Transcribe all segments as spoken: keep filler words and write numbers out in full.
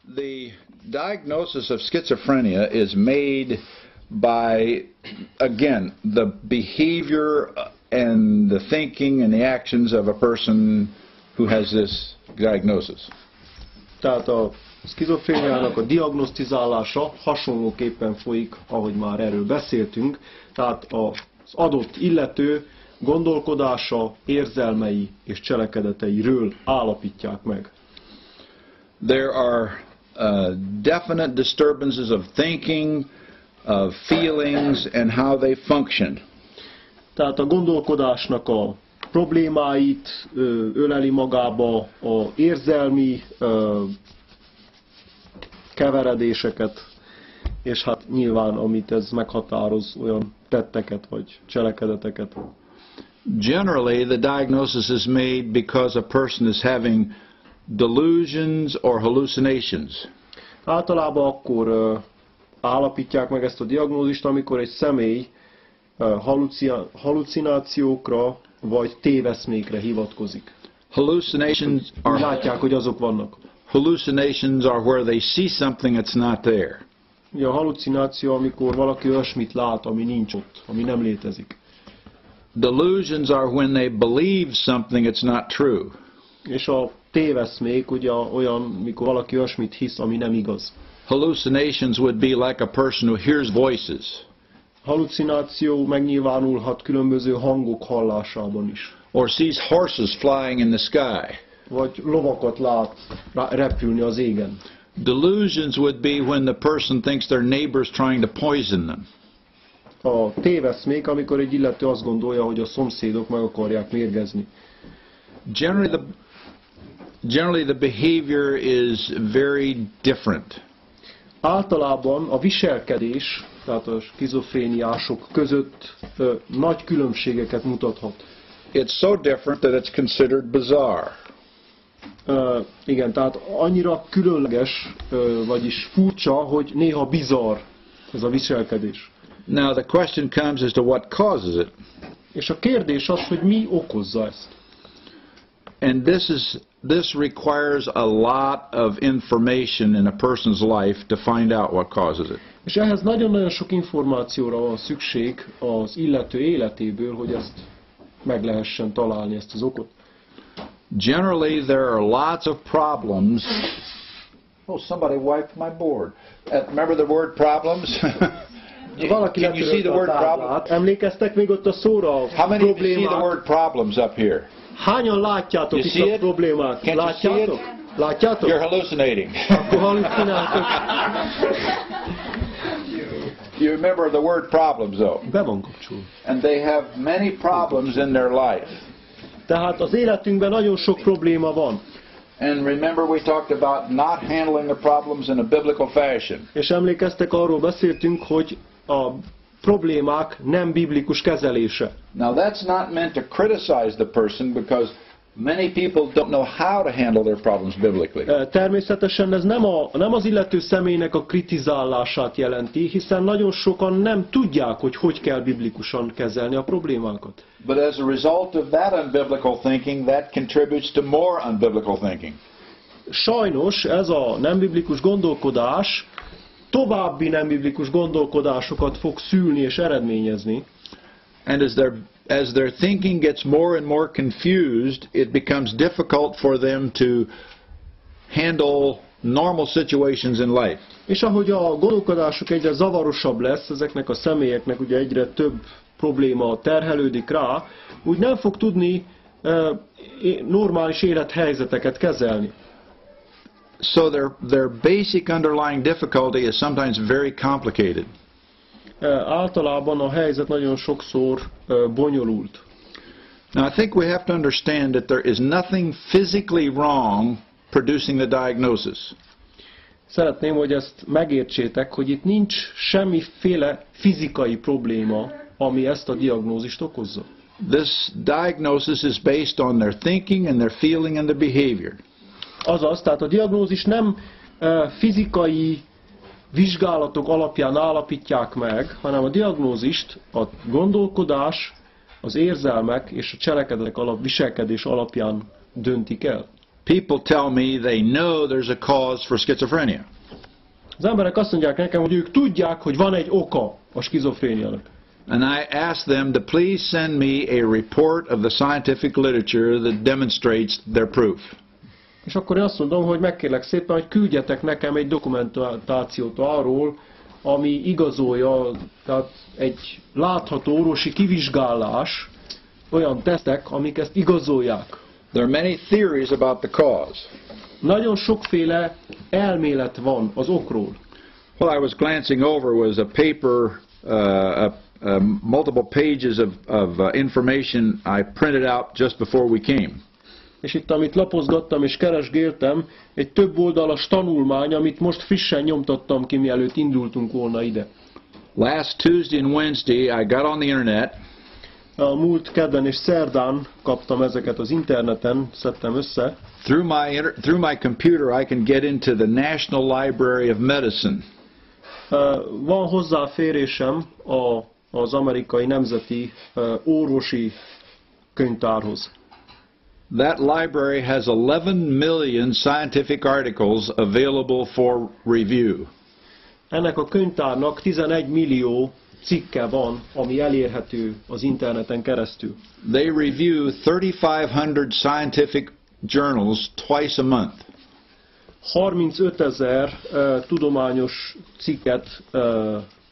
The diagnosis of schizophrenia is made by, again, the behavior and the thinking and the actions of a person who has this diagnosis. Tehát a szkizofréniának a diagnosztizálása hasonlóképpen folyik, ahogy már erről beszéltünk, tehát az adott illető gondolkodása, érzelmei és cselekedeteiről állapítják meg. There are uh, definite disturbances of thinking, of feelings, and how they function. Tehát a gondolkodásnak a problémáit ö, öleli magába, a érzelmi ö, keveredéseket, és hát nyilván, amit ez meghatároz, olyan tetteket vagy cselekedeteket. Generally, the diagnosis is made because a person is having delusions or hallucinations. Általában akkor uh, állapítják meg ezt a diagnózist, amikor egy személy uh, halucia- halucinációkra vagy téveszmékre hivatkozik. Hallucinations are Látják, hogy azok vannak. hallucinations are where they see something that's not there. Ugye a halucináció, amikor valaki olyasmit lát, ami nincs ott, ami nem létezik. Delusions are when they believe something that's not true. És a téveszmék ugye olyan, mikor valaki olyasmit hisz, ami nem igaz. Hallucinations would be like a person who hears voices, Halucináció megnyilvánulhat különböző hangok hallásában is. or sees horses flying in the sky. Vagy lovakat lát repülni az égen. Delusions would be when the person thinks their neighbor's trying to poison them. A téveszmék, amikor egy illető azt gondolja, hogy a szomszédok meg akarják mérgezni. Generally the, generally the behavior is very different. Általában a viselkedés, tehát a skizofréniások között ö, nagy különbségeket mutathat. It's so different that it's considered bizarre. Ö, igen, tehát annyira különleges, ö, vagyis furcsa, hogy néha bizarr ez a viselkedés. Now the question comes as to what causes it. És a kérdés az, hogy mi okozza ezt. And this is this requires a lot of information in a person's life to find out what causes it. És ehhez nagyon-nagyon sok információra van szükség az illető életéből, hogy ezt meg lehessen találni, ezt az okot. Generally there are lots of problems. Oh, somebody wiped my board. Uh, remember the word problems? Valaki Can you see the word problem? táblát. Emlékeztek még ott a szóra? How many of you see the Problémák. word problems up here? Hányan látjátok You itt see a it? problémát? Can't you see Látjátok? it? Látjátok? You're hallucinating. Akkor halucináltok. You remember the word problems though. Be van kapcsolva. And they have many problems in their life. Tehát az életünkben nagyon sok probléma van. And remember we talked about not handling the problems in a biblical fashion. És emlékeztek, arról beszéltünk, hogy a problémák nem biblikus kezelése. Now that's not meant to criticize the person because many people don't know how to handle their problems biblically. Természetesen ez nem, a, nem az illető személynek a kritizálását jelenti, hiszen nagyon sokan nem tudják, hogy hogy kell biblikusan kezelni a problémákat. But as a result of that unbiblical thinking, that contributes to more unbiblical thinking. Sajnos ez a nem biblikus gondolkodás további nem biblikus gondolkodásokat fog szülni és eredményezni. And as their as their thinking gets more and more confused, it becomes difficult for them to handle normal situations in life. És ahogy a gondolkodásuk egyre zavarosabb lesz, ezeknek a személyeknek ugye egyre több probléma terhelődik rá, úgy nem fog tudni e, normális élethelyzeteket kezelni. So their their basic underlying difficulty is sometimes very complicated. E, általában a helyzet nagyon sokszor e, bonyolult. Now I think we have to understand that there is nothing physically wrong producing the diagnosis. Szeretném, hogy ezt megértsétek, hogy itt nincs semmiféle fizikai probléma, ami ezt a diagnózist okozza. This diagnosis is based on their thinking and their feeling and their behavior. Azaz, tehát a diagnózis nem e, fizikai vizsgálatok alapján állapítják meg, hanem a diagnózist a gondolkodás, az érzelmek és a cselekedetek alap, viselkedés alapján döntik el. people tell me they know there's a cause for schizophrenia. Az emberek azt mondják nekem, hogy ők tudják, hogy van egy oka a skizofréniának. And I ask them to please send me a report of the scientific literature that demonstrates their proof. És akkor én azt mondom, hogy megkérlek szépen, hogy küldjetek nekem egy dokumentációt arról, ami igazolja, tehát egy látható orvosi kivizsgálás, olyan tesztek, amik ezt igazolják. There are many theories about the cause. Nagyon sokféle elmélet van az okról. What I was glancing over was a paper, uh, a, a multiple pages of, of uh, information I printed out just before we came. És itt, amit lapozgattam és keresgéltem, egy több oldalas tanulmány, amit most frissen nyomtattam ki, mielőtt indultunk volna ide. Last Tuesday and Wednesday I got on the internet. A múlt kedden és szerdán kaptam ezeket az interneten, szedtem össze. Through my, inter through my computer I can get into the National Library of Medicine. Uh, van hozzáférésem a, az amerikai nemzeti uh, orvosi könyvtárhoz. That library has eleven million scientific articles available for review. Ennek a könyvtárnak tizenegy millió cikke van, ami elérhető az interneten keresztül. They review thirty-five hundred scientific journals twice a month. harmincötezer uh, tudományos cikket uh,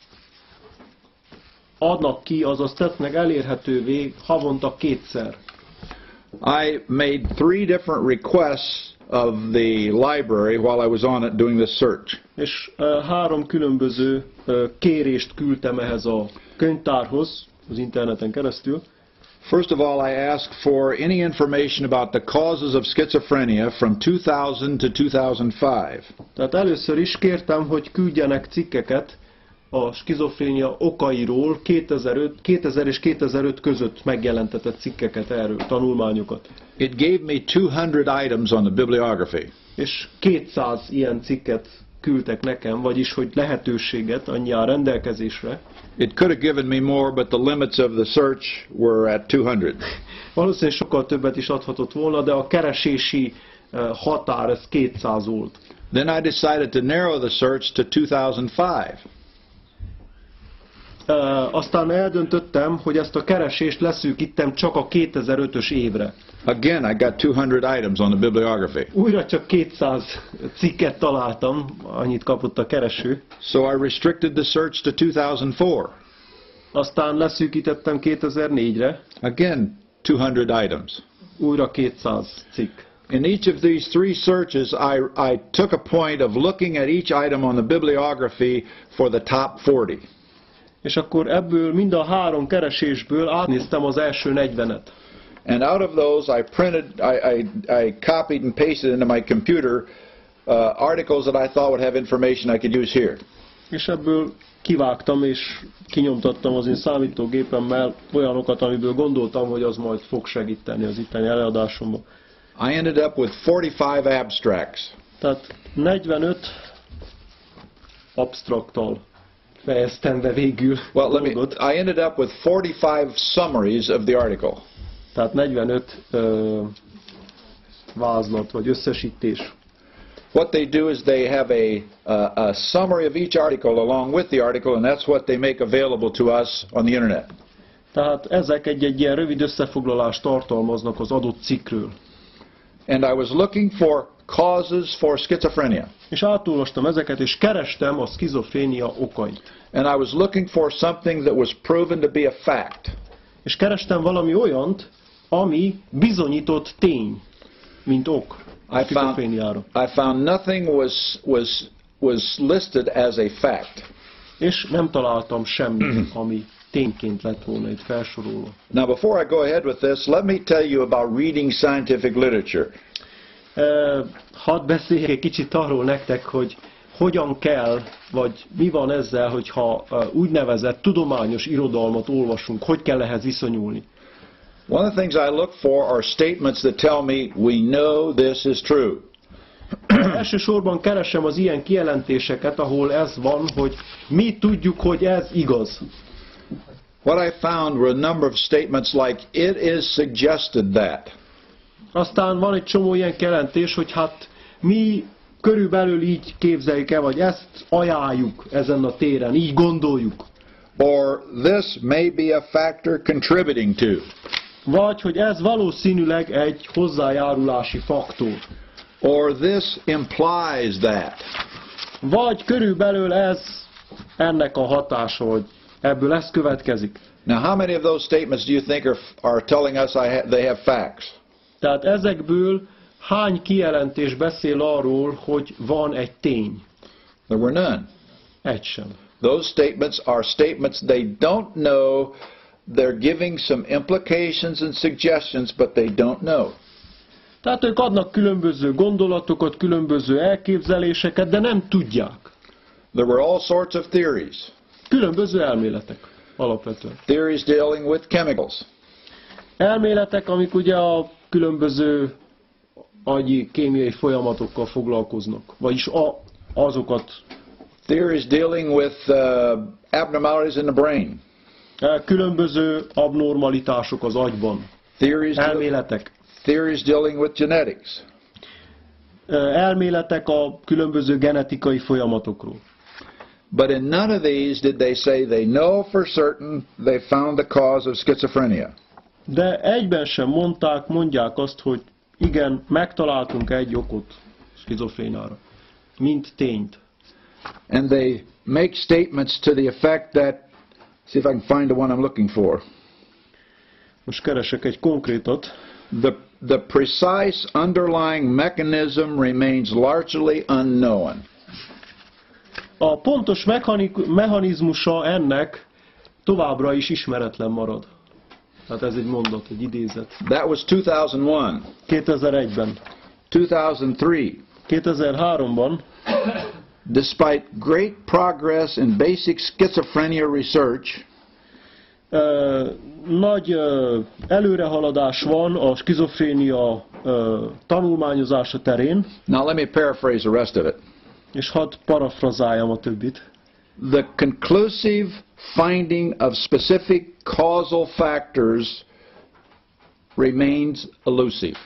adnak ki, azaz tesznek elérhetővé havonta kétszer. I made three different requests of the library while I was on it doing this search. És uh, három különböző uh, kérést küldtem ehhez a könyvtárhoz, az interneten keresztül. First of all, I asked for any information about the causes of schizophrenia from two thousand to two thousand five. Tehát először is kértem, hogy küldjenek cikkeket a skizofrénia okairól kétezer és kétezer-öt között megjelentetett cikkeket erről, tanulmányokat. It gave me two hundred items on the bibliography. És kétszáz ilyen cikket küldtek nekem, vagyis hogy lehetőséget annyi áll rendelkezésre. It could have given me more, but the limits of the search were at two hundred. Valószínűleg sokkal többet is adhatott volna, de a keresési határ ez kétszáz volt. Then I decided to narrow the search to two thousand five. Uh, aztán eldöntöttem, hogy ezt a keresést leszűkítem csak a kétezer-ötös évre. Again, I got two hundred items on the bibliography. Újra csak kétszáz cikket találtam, annyit kapott a kereső. So I restricted the search to two thousand four. Aztán leszűkítettem kétezer-négyre. Again, two hundred items. Újra kétszáz cikk. In each of these three searches, I, I took a point of looking at each item on the bibliography for the top forty. És akkor ebből mind a három keresésből átnéztem az első negyvenet. And out of those, I printed, I, I, I copied and pasted into my computer uh, articles that I thought would have information I could use here. És ebből kivágtam és kinyomtattam az én számítógépemmel olyanokat, amiből gondoltam, hogy az majd fog segíteni az itteni előadásomban. I ended up with forty-five abstracts. Tehát negyvenöt absztraktal fejeztem be végül Well, let me, dolgot. I ended up with forty-five summaries of the article. Tehát negyvenöt ö, vázlat vagy összesítés. What they do is they have a, uh, a summary of each article along with the article, and that's what they make available to us on the internet. Tehát ezek egy-egy ilyen rövid összefoglalást tartalmaznak az adott cikkről. And I was looking for causes for schizophrenia. És átolvastam ezeket, és kerestem a skizofrénia okait. And I was looking for something that was proven to be a fact. És kerestem valami olyant, ami bizonyított tény, mint ok a I found, skizofréniára. I found nothing was, was, was listed as a fact. És nem találtam semmit, ami tényként lett volna itt felsorolva. Now, before I go ahead with this, let me tell you about reading scientific literature. Uh, hadd beszéljek egy kicsit arról nektek, hogy hogyan kell, vagy mi van ezzel, hogyha uh, úgynevezett tudományos irodalmat olvasunk, hogy kell ehhez viszonyulni. One of the things I look for are statements that tell me we know this is true. Elsősorban keresem az ilyen kijelentéseket, ahol ez van, hogy mi tudjuk, hogy ez igaz. What I found were a number of statements like, it is suggested that. Aztán van egy csomó ilyen jelentés, hogy hát mi körülbelül így képzeljük el, vagy ezt ajánljuk ezen a téren, így gondoljuk. Or this may be a factor contributing to. Vagy, hogy ez valószínűleg egy hozzájárulási faktor. Or this implies that. Vagy körülbelül ez ennek a hatása, hogy ebből ez következik. Now, how many of those statements do you think are, are telling us I ha they have facts? Tehát ezekből hány kijelentés beszél arról, hogy van egy tény? There were none. Egy sem. Those statements are statements they don't know. They're giving some implications and suggestions, but they don't know. Tehát ők adnak különböző gondolatokat, különböző elképzeléseket, de nem tudják. There were all sorts of theories. Különböző elméletek alapvetően. Theories dealing with chemicals. Elméletek, amik ugye a különböző agyi kémiai folyamatokkal foglalkoznak, vagyis a, azokat. Theories dealing with uh, abnormalities in the brain. Különböző abnormalitások az agyban. Theories, Elméletek. theories dealing with genetics. Elméletek a különböző genetikai folyamatokról. But in none of these did they say they know for certain they found the cause of schizophrenia. De egyben sem mondták, mondják azt, hogy igen, megtaláltunk egy okot skizofréniára, mint tényt. And they make statements to the effect that, see if I can find the one I'm looking for. Most keresek egy konkrétot. The, the precise underlying mechanism remains largely unknown. A pontos mechanizmusa ennek továbbra is ismeretlen marad. Hát ez egy mondat, egy idézet. That was two thousand one. kétezer-egyben. two thousand three. kétezer-háromban. Despite great progress in basic schizophrenia research, uh, nagy uh, előrehaladás van a skizofrénia uh, tanulmányozása terén. now let me paraphrase the rest of it. És hadd parafrazáljam a többit. The conclusive finding of specific causal factors remains elusive.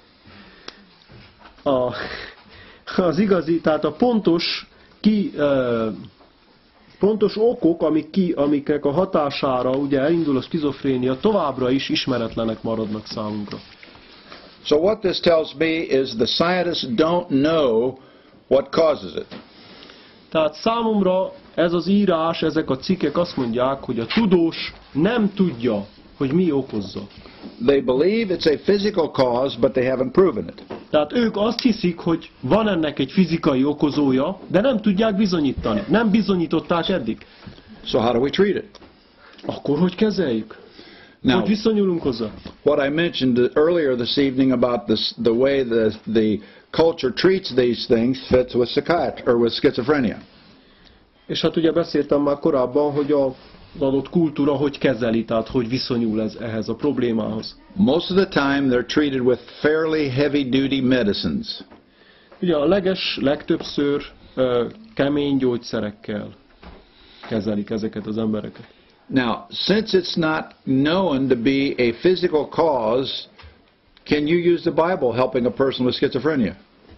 A, az igazi, tehát a pontos, ki, uh, pontos okok, amik ki, amiknek a hatására ugye elindul a skizofrénia, továbbra is ismeretlenek maradnak számunkra. So what this tells me is the scientists don't know what causes it. Tehát számomra ez az írás, ezek a cikkek azt mondják, hogy a tudós nem tudja, hogy mi okozza. They believe it's a physical cause, but they haven't proven it. Tehát ők azt hiszik, hogy van ennek egy fizikai okozója, de nem tudják bizonyítani. Nem bizonyították eddig. So how do we treat it? Akkor hogy kezeljük? Now, hogy viszonyulunk hozzá? what I mentioned earlier this evening about this, the way the, the culture treats these things fits with psychiatry or with schizophrenia. És hát ugye beszéltem már korábban, hogy a az adott kultúra hogy kezeli, tehát hogy viszonyul ez ehhez a problémához. Most of the time they're treated with fairly heavy-duty medicines. Ugye a leges, legtöbbször uh, kemény gyógyszerekkel kezelik ezeket az embereket. Now, since it's not known to be a physical cause, can you use the Bible helping a person with schizophrenia?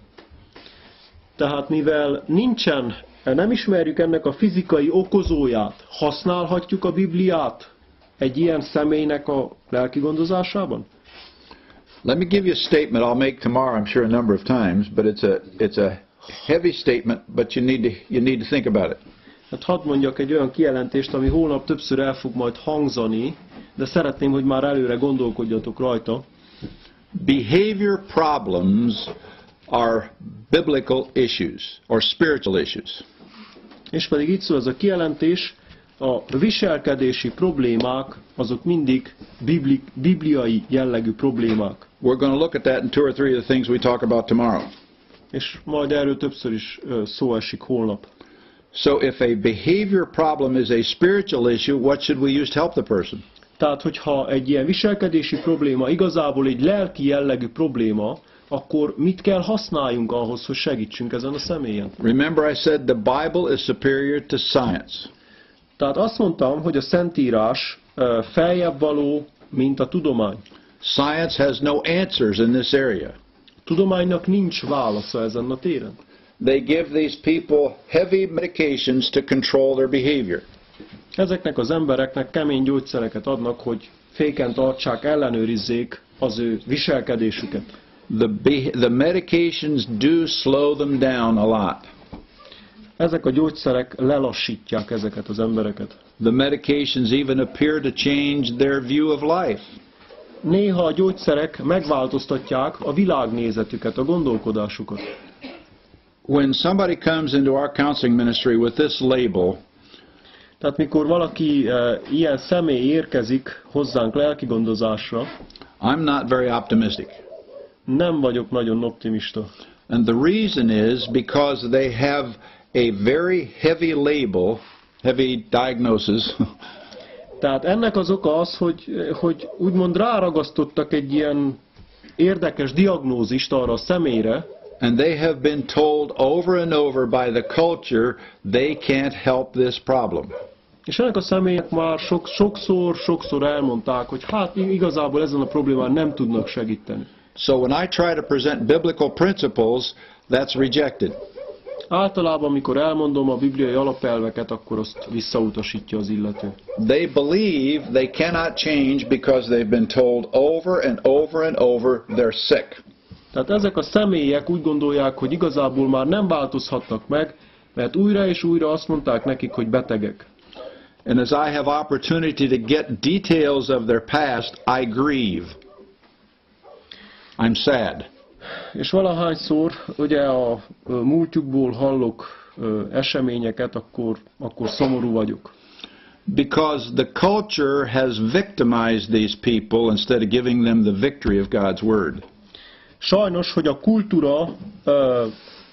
Tehát mivel nincsen, nem ismerjük ennek a fizikai okozóját, használhatjuk a Bibliát egy ilyen személynek a lelki gondozásában? Let me give you a statement I'll make tomorrow, I'm sure a number of times, but it's a it's a heavy statement, but you need to you need to think about it. Hát hadd mondjak egy olyan kijelentést, ami holnap többször el fog majd hangzani, de szeretném, hogy már előre gondolkodjatok rajta. Behavior problems are biblical issues or spiritual issues. És pedig így szól ez a kijelentés, a viselkedési problémák azok mindig bibli, bibliai jellegű problémák. We're going to look at that in two or three of the things we talk about tomorrow. És majd erről többször is szó esik holnap. So if a behavior problem is a spiritual issue, what should we use to help the person? Tehát, hogyha egy ilyen viselkedési probléma igazából egy lelki jellegű probléma, akkor mit kell használjunk ahhoz, hogy segítsünk ezen a személyen? Remember I said the Bible is superior to science. Tehát azt mondtam, hogy a Szentírás feljebb való, mint a tudomány. Science has no answers in this area. Tudománynak nincs válasza ezen a téren. They give these people heavy medications to control their behavior. Ezeknek az embereknek kemény gyógyszereket adnak, hogy féken tartsák, ellenőrizzék az ő viselkedésüket. The, be- the medications do slow them down a lot. Ezek a gyógyszerek lelassítják ezeket az embereket. The medications even appear to change their view of life. Néha a gyógyszerek megváltoztatják a világnézetüket, a gondolkodásukat. When somebody comes into our counseling ministry with this label, Tehát mikor valaki e, ilyen személy érkezik hozzánk lelkigondozásra, I'm not very optimistic. nem vagyok nagyon optimista. And the reason is because they have a very heavy label, heavy diagnosis, Tehát ennek az oka az, hogy, hogy úgymond ráragasztottak egy ilyen érdekes diagnózist arra a személyre, and they have been told over and over by the culture they can't help this problem. és ennek a személyek már sok, sokszor, sokszor elmondták, hogy hát igazából ezen a problémán nem tudnak segíteni. So when I try to present biblical principles, that's rejected. Általában, amikor elmondom a bibliai alapelveket, akkor azt visszautasítja az illető. They believe they cannot change because they've been told over and over and over they're sick. Tehát ezek a személyek úgy gondolják, hogy igazából már nem változhatnak meg, mert újra és újra azt mondták nekik, hogy betegek. And as I have opportunity to get details of their past, I grieve. I'm sad. És valahányszor ugye a múltjukból hallok eseményeket, akkor, akkor szomorú vagyok. Because the culture has victimized these people instead of giving them the victory of God's Word. Sajnos, hogy a kultúra ö,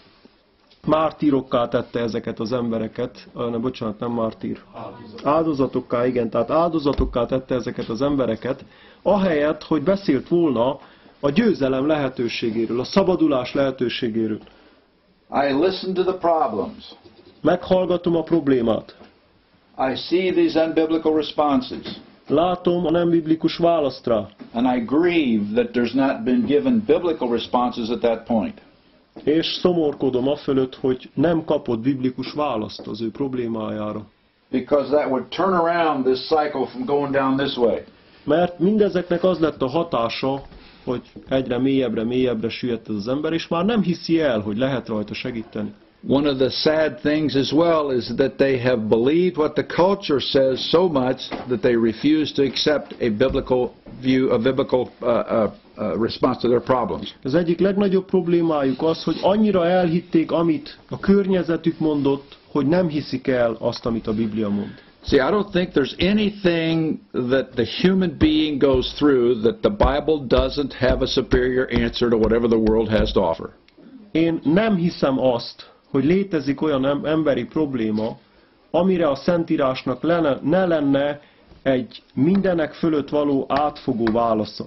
mártírokká tette ezeket az embereket, ö, ne, bocsánat, nem mártír. Áldozatokká, igen, tehát áldozatokká tette ezeket az embereket, ahelyett, hogy beszélt volna a győzelem lehetőségéről, a szabadulás lehetőségéről. I listen to the problems. Meghallgatom a problémát. I see these unbiblical responses. Látom a nem biblikus választ rá. And I grieve that there's not been given biblical responses at that point. És szomorkodom afölött, hogy nem kapott biblikus választ az ő problémájára. Because that would turn around this cycle from going down this way. Mert mindezeknek az lett a hatása, hogy egyre mélyebbre, mélyebbre süllyedt ez az ember, és már nem hiszi el, hogy lehet rajta segíteni. One of the sad things as well is that they have believed what the culture says so much that they refuse to accept a biblical view, a biblical uh, uh, uh, response to their problems. Az egyik legnagyobb problémájuk az, hogy annyira elhitték, amit a környezetük mondott, hogy nem hiszik el azt, amit a Biblia mond. See, I don't think there's anything that the human being goes through that the Bible doesn't have a superior answer to whatever the world has to offer. Én nem hiszem azt, hogy létezik olyan emberi probléma, amire a Szentírásnak lenne, ne lenne egy mindenek fölött való átfogó válasza.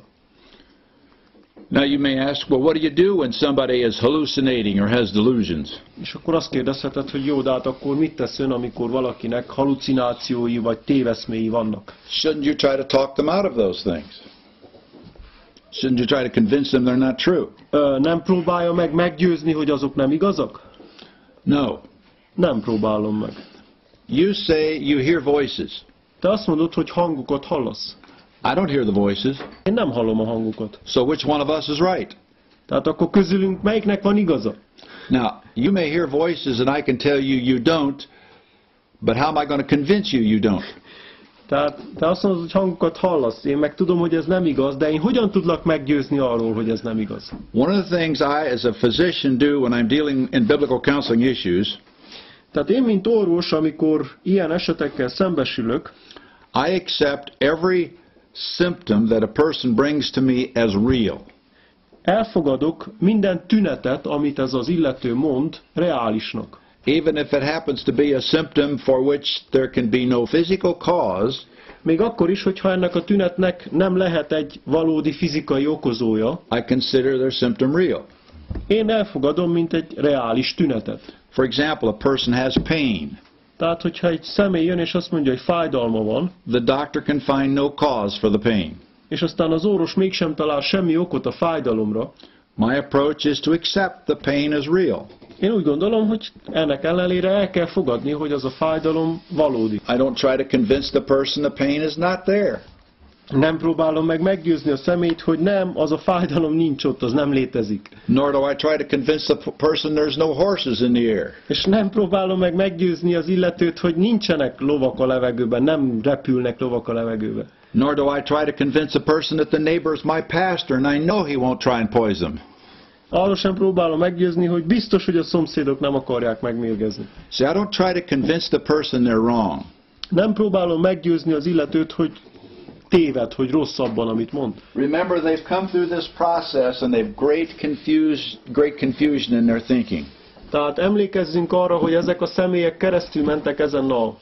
Now you may ask, well, what do you do when somebody is hallucinating or has delusions? És akkor azt kérdezheted, hogy jó, de hát akkor mit tesz ön, amikor valakinek halucinációi vagy téveszméi vannak? Shouldn't you try to talk them out of those things? Shouldn't you try to convince them they're not true? Ö, nem próbálja meg meggyőzni, hogy azok nem igazak? No. Nem próbálom meg. You say you hear voices. Te azt mondod, hogy hangokat hallasz. I don't hear the voices. Én nem hallom a hangokat. So which one of us is right? Tehát akkor közülünk melyiknek van igaza? Now, you may hear voices and I can tell you you don't, but how am I going to convince you you don't? Tehát te azt mondod, hogy hangokat hallasz, én meg tudom, hogy ez nem igaz, de én hogyan tudlak meggyőzni arról, hogy ez nem igaz? One of the things I, as a physician, do when I'm dealing in biblical counseling issues, Tehát én, mint orvos, amikor ilyen esetekkel szembesülök, I accept every symptom that a person brings to me as real. elfogadok minden tünetet, amit ez az illető mond, reálisnak. Even if it happens to be a symptom for which there can be no physical cause, Még akkor is, hogyha ennek a tünetnek nem lehet egy valódi fizikai okozója, I consider their symptom real. én elfogadom, mint egy reális tünetet. For example, a person has pain. Tehát, hogyha egy személy jön és azt mondja, hogy fájdalma van, The doctor can find no cause for the pain. és aztán az orvos mégsem talál semmi okot a fájdalomra, my approach is to accept the pain as real. én úgy gondolom, hogy ennek ellenére el kell fogadni, hogy az a fájdalom valódi. I don't try to convince the person the pain is not there. Nem próbálom meg meggyőzni a személyt, hogy nem, az a fájdalom nincs ott, az nem létezik. Nor do I try to convince the person there's no horses in the air. És nem próbálom meg meggyőzni az illetőt, hogy nincsenek lovak a levegőben, nem repülnek lovak a levegőben. Nor do I try to convince a person that the neighbor is my pastor and I know he won't try and poison him. Arról sem próbálom meggyőzni, hogy biztos, hogy a szomszédok nem akarják megmérgezni. See, I don't try to convince the person they're wrong. Nem próbálom meggyőzni az illetőt, hogy téved, hogy rossz abban, amit mond. Remember, they've come through this process and they've great confused, great confusion in their thinking. Tehát emlékezzünk arra, hogy ezek a személyek keresztül mentek ezen a,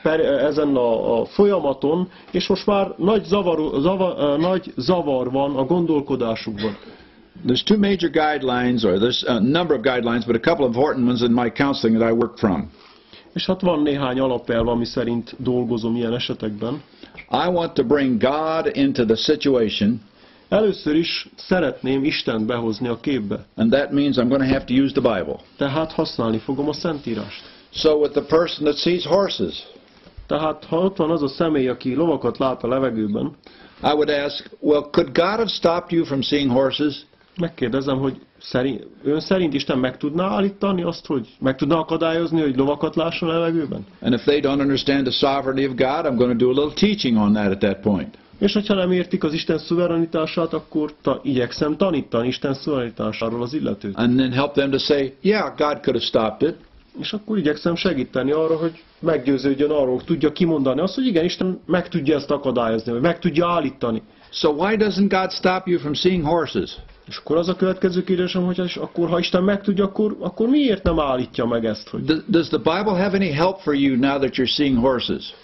ezen a, a folyamaton, és most már nagy zavar, zavar, nagy zavar van a gondolkodásukban. There's two major guidelines, or there's a number of guidelines, but a couple of important ones in my counseling that I work from. És hát van néhány alapelv, ami szerint dolgozom ilyen esetekben. I want to bring God into the situation. Először is szeretném Istent behozni a képbe. And that means I'm going to have to use the Bible. Tehát használni fogom a Szentírást. So with the person that sees horses, Tehát ha ott van az a személy, aki lovakat lát a levegőben, I would ask, well, could God have stopped you from seeing horses? megkérdezem, hogy szerint, ön szerint Isten meg tudná állítani azt, hogy meg tudná akadályozni, hogy lovakat lásson a levegőben? And if they don't understand the sovereignty of God, I'm going to do a little teaching on that at that point. És hogyha nem értik az Isten szuverenitását, akkor ta, igyekszem tanítani Isten szuverenitásáról az illetőt. And then help them to say, yeah, God could have stopped it. És akkor igyekszem segíteni arra, hogy meggyőződjön arról, hogy tudja kimondani azt, hogy igen, Isten meg tudja ezt akadályozni, vagy meg tudja állítani. So why doesn't God stop you from seeing horses? És akkor az a következő kérdésem, hogy és akkor, ha Isten meg tudja, akkor, akkor miért nem állítja meg ezt? Hogy Does the Bible have any help for you now that you're seeing horses?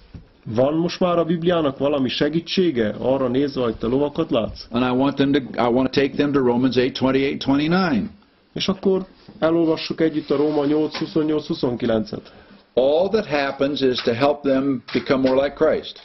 van most már a Bibliának valami segítsége arra nézve, hogy te lovakat látsz? And I want them to, I want to take them to Romans eight twenty-eight twenty-nine. És akkor elolvassuk együtt a Róma nyolc huszonnyolc huszonkilencet. All that happens is to help them become more like Christ.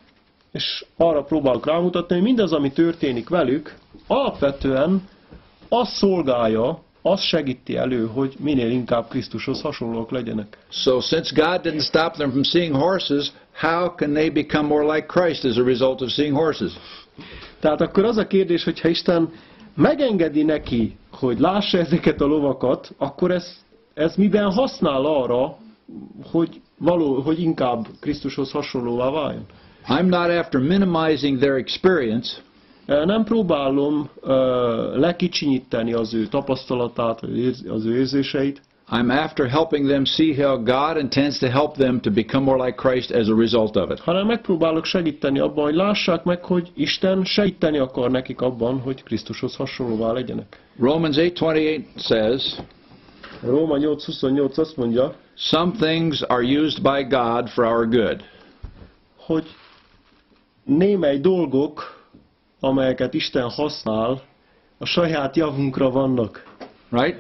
És arra próbálok rámutatni, hogy mindaz, ami történik velük, alapvetően az szolgálja, az segíti elő, hogy minél inkább Krisztushoz hasonlóak legyenek. So since God didn't stop them from seeing horses, how can they become more like Christ as a result of seeing horses? Tehát akkor az a kérdés, hogy ha Isten megengedi neki, hogy lássa ezeket a lovakat, akkor ez, ez miben használ arra, hogy, való, hogy inkább Krisztushoz hasonlóvá váljon? I'm not after minimizing their experience. Nem próbálom uh, lekicsinyíteni az ő tapasztalatát, az ő érzéseit. I'm after helping them see how God intends to help them to become more like Christ as a result of it. Hanem megpróbálok segíteni abban, hogy lássák meg, hogy Isten segíteni akar nekik abban, hogy Krisztushoz hasonlóvá legyenek. Romans eight twenty-eight says, Róma nyolc huszonnyolc azt mondja, some things are used by God for our good. hogy némely dolgok, amelyeket Isten használ, a saját javunkra vannak. Right?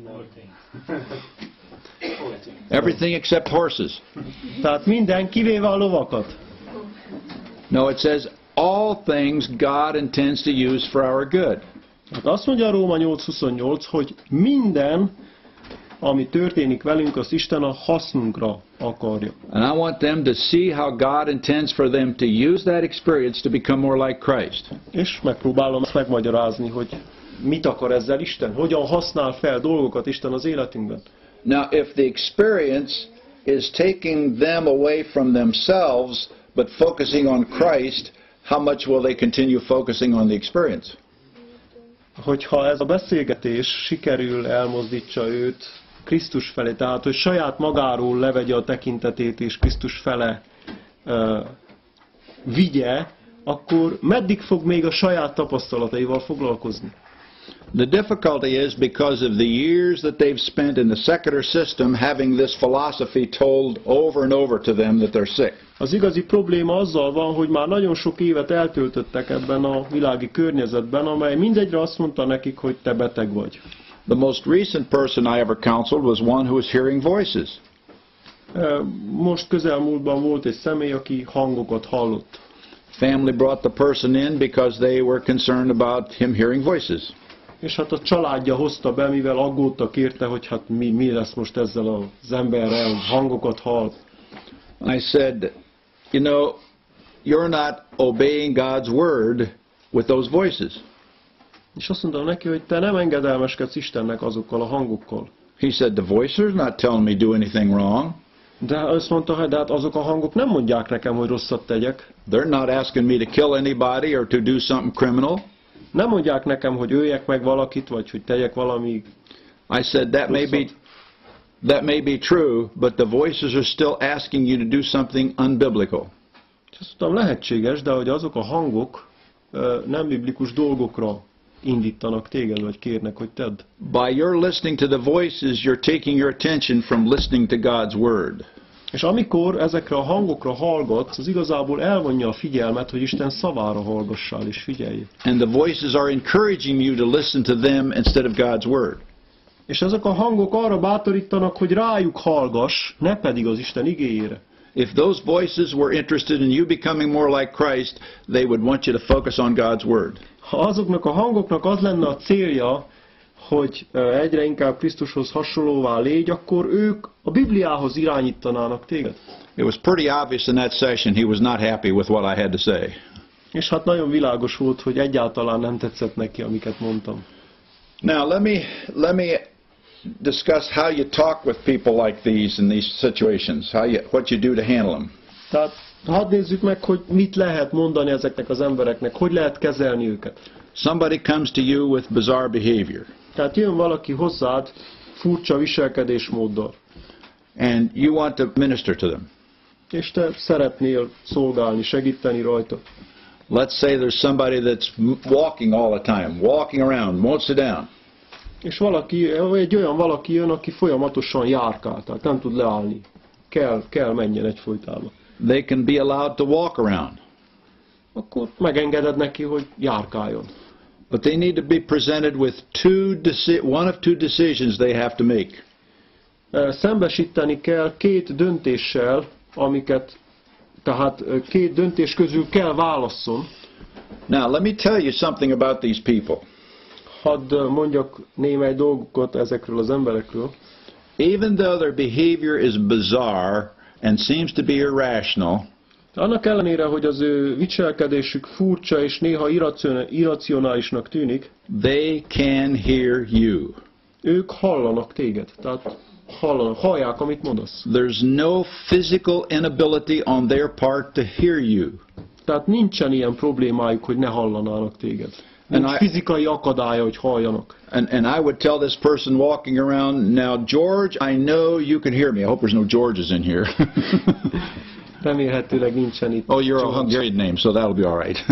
Everything except horses. Tehát minden, kivéve a lovakat. No, it says all things God intends to use for our good. Hát azt mondja a Róma nyolc huszonnyolc, hogy minden, ami történik velünk, az Isten a hasznunkra akarja. And I want them to see how God intends for them to use that experience to become more like Christ. És megpróbálom ezt megmagyarázni, hogy mit akar ezzel Isten, hogyan használ fel dolgokat Isten az életünkben. Now, if the experience is taking them away from themselves, but focusing on Christ, how much will they continue focusing on the experience? Hogyha ez a beszélgetés sikerül elmozdítsa őt Krisztus felé, tehát hogy saját magáról levegye a tekintetét és Krisztus fele uh, vigye, akkor meddig fog még a saját tapasztalataival foglalkozni? The difficulty is because of the years that they've spent in the secular system having this philosophy told over and over to them that they're sick. Az igazi probléma azzal van, hogy már nagyon sok évet eltöltöttek ebben a világi környezetben, amely mindegyre azt mondta nekik, hogy te beteg vagy. The most recent person I ever counseled was one who was hearing voices. Most közelmúltban volt egy személy, aki hangokat hallott. Family brought the person in because they were concerned about him hearing voices. És hát a családja hozta be, mivel aggódtak érte, hogy hát mi, mi lesz most ezzel az emberrel, hangokat hall. I said, you know, you're not obeying God's word with those voices. És azt mondtam neki, hogy te nem engedelmeskedsz Istennek azokkal a hangokkal. He said, the voice is not telling me do anything wrong. De azt mondta, hogy de hát azok a hangok nem mondják nekem, hogy rosszat tegyek. They're not asking me to kill anybody or to do something criminal. Nem mondják nekem, hogy öljek meg valakit, vagy hogy tegyek valami. I said, that may be, that may be true, but the voices are still asking you to do something unbiblical. És azt mondtam, lehetséges, de hogy azok a hangok nem biblikus dolgokra indítanak téged, vagy kérnek, hogy tedd. By your listening to the voices, you're taking your attention from listening to God's word. És amikor ezekre a hangokra hallgatsz, az igazából elvonja a figyelmet, hogy Isten szavára hallgassál és figyelj. And the voices are encouraging you to listen to them instead of God's word. És ezek a hangok arra bátorítanak, hogy rájuk hallgass, ne pedig az Isten igéjére. If those voices were interested in you becoming more like Christ, they would want you to focus on God's word. Ha azoknak a hangoknak az lenne a célja, hogy egyre inkább Krisztushoz hasonlóvá légy, akkor ők a Bibliához irányítanának téged. It was pretty obvious in that session he was not happy with what I had to say. És hát nagyon világos volt, hogy egyáltalán nem tetszett neki, amiket mondtam. Now let me let me discuss how you talk with people like these in these situations. How you what you do to handle them. Tehát hadd nézzük meg, hogy mit lehet mondani ezeknek az embereknek, hogy lehet kezelni őket. Somebody comes to you with bizarre behavior. Tehát jön valaki hozzád furcsa viselkedésmóddal. And you want to minister to them. És te szeretnél szolgálni, segíteni rajta. Let's say there's somebody that's walking all the time, walking around, won't sit down. És valaki, egy olyan valaki jön, aki folyamatosan járkál, tehát nem tud leállni. Kell, kell menjen egyfolytában. They can be allowed to walk around. Akkor megengeded neki, hogy járkáljon. But they need to be presented with two deci- one of two decisions they have to make. Szembesíteni kell két döntéssel, amiket, tehát két döntés közül kell válasszon. Now, let me tell you something about these people. Hadd mondjak némely dolgokat ezekről az emberekről. Even though their behavior is bizarre and seems to be irrational, annak ellenére, hogy az ő viselkedésük furcsa és néha irracionálisnak tűnik, they can hear you. Ők hallanak téged, tehát hallanak, hallják, amit mondasz. There's no physical inability on their part to hear you. Tehát nincsen ilyen problémájuk, hogy ne hallanának téged. Nincs I, fizikai akadálya, hogy halljanak. And, and I would tell this person walking around, now George, I know you can hear me. I hope there's no Georges in here. Remélhetőleg nincsen itt. Oh, you're a Hungarian name, so that'll be all right.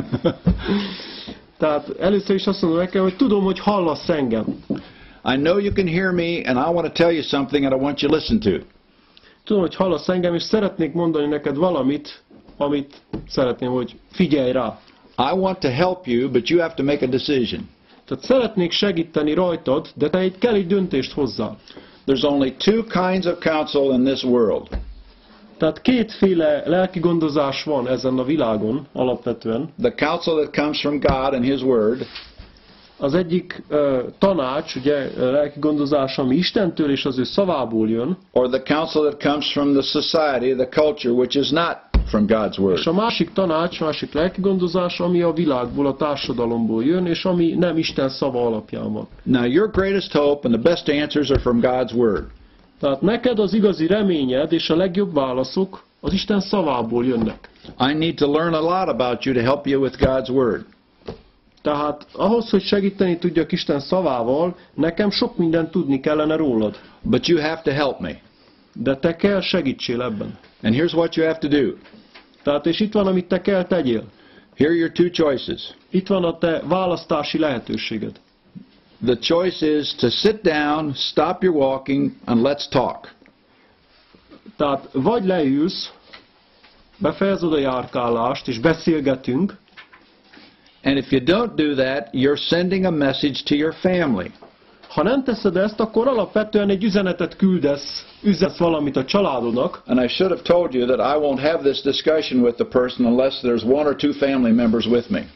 Tehát először is azt mondom nekem, hogy tudom, hogy hallasz engem. I know you can hear me, and I want to tell you something, and I want you to listen to. Tudom, hogy hallasz engem, és szeretnék mondani neked valamit, amit szeretném, hogy figyelj rá. I want to help you, but you have to make a decision. Tehát szeretnék segíteni rajtad, de te egy kell egy döntést hozzá. There's only two kinds of counsel in this world. Tehát kétféle lelki gondozás van ezen a világon alapvetően. The counsel that comes from God and His Word. Az egyik uh, tanács, ugye lelki gondozás, ami Istentől és az ő szavából jön. Or the counsel that comes from the society, the culture, which is not from God's Word. És a másik tanács, másik lelki gondozás, ami a világból, a társadalomból jön, és ami nem Isten szava alapján van. Now your greatest hope and the best answers are from God's Word. Tehát neked az igazi reményed és a legjobb válaszok az Isten szavából jönnek. I need to learn a lot about you to help you with God's Word. Tehát ahhoz, hogy segíteni tudjak Isten szavával, nekem sok mindent tudni kellene rólad. But you have to help me. De te kell segítsél ebben. And here's what you have to do. Tehát és itt van, amit te kell tegyél. Here are your two choices. Itt van a te választási lehetőséged. The choice is to sit down, stop your walking, and let's talk. Tehát vagy leülsz, befejezed a járkálást, és beszélgetünk. And if you don't do that, you're sending a message to your family. Ha nem teszed ezt, akkor alapvetően egy üzenetet küldesz, üzensz valamit a családodnak, And I should have told you that I won't have this discussion with the person unless there's one or two family members with me.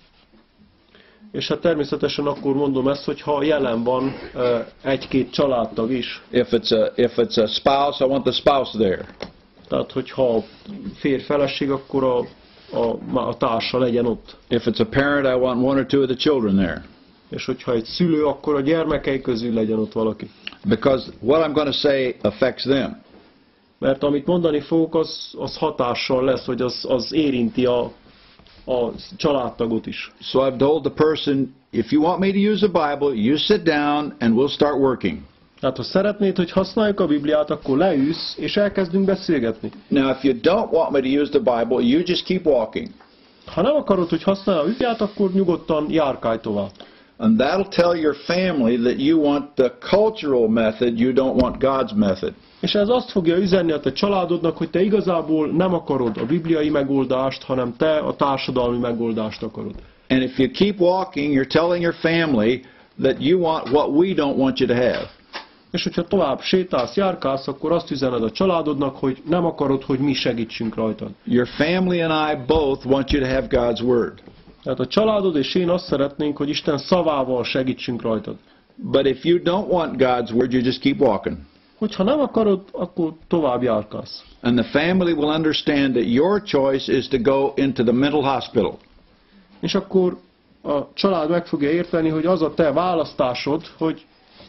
és hát természetesen akkor mondom ezt, hogy ha jelen van eh, egy-két családtag is. If it's a if it's a spouse, I want the spouse there. Tehát, hogyha férj feleség, akkor a, a, a társa legyen ott. If it's a parent, I want one or two of the children there. És hogyha egy szülő, akkor a gyermekei közül legyen ott valaki. Because what I'm going to say affects them. Mert amit mondani fogok, az, az hatással lesz, hogy az, az érinti a, a családtagot is. So I've told the person, if you want me to use the Bible, you sit down and we'll start working. Tehát, ha szeretnéd, hogy használjuk a Bibliát, akkor leülsz, és elkezdünk beszélgetni. Now, if you don't want me to use the Bible, you just keep walking. Ha nem akarod, hogy használja a Bibliát, akkor nyugodtan járkálj tovább. And that'll tell your family that you want the cultural method, you don't want God's method. És ez azt fogja üzenni a te családodnak, hogy te igazából nem akarod a bibliai megoldást, hanem te a társadalmi megoldást akarod. And if you keep walking, you're telling your family that you want what we don't want you to have. És hogyha tovább sétálsz, járkálsz, akkor azt üzened a családodnak, hogy nem akarod, hogy mi segítsünk rajtad. Your family and I both want you to have God's Word. Tehát a családod és én azt szeretnénk, hogy Isten szavával segítsünk rajtad. But if you don't want God's Word, you just keep walking. Hogyha nem akarod, akkor tovább járkálsz. And the family will understand that your choice is to go into the mental hospital. És akkor a család meg fogja érteni, hogy az a te választásod, hogy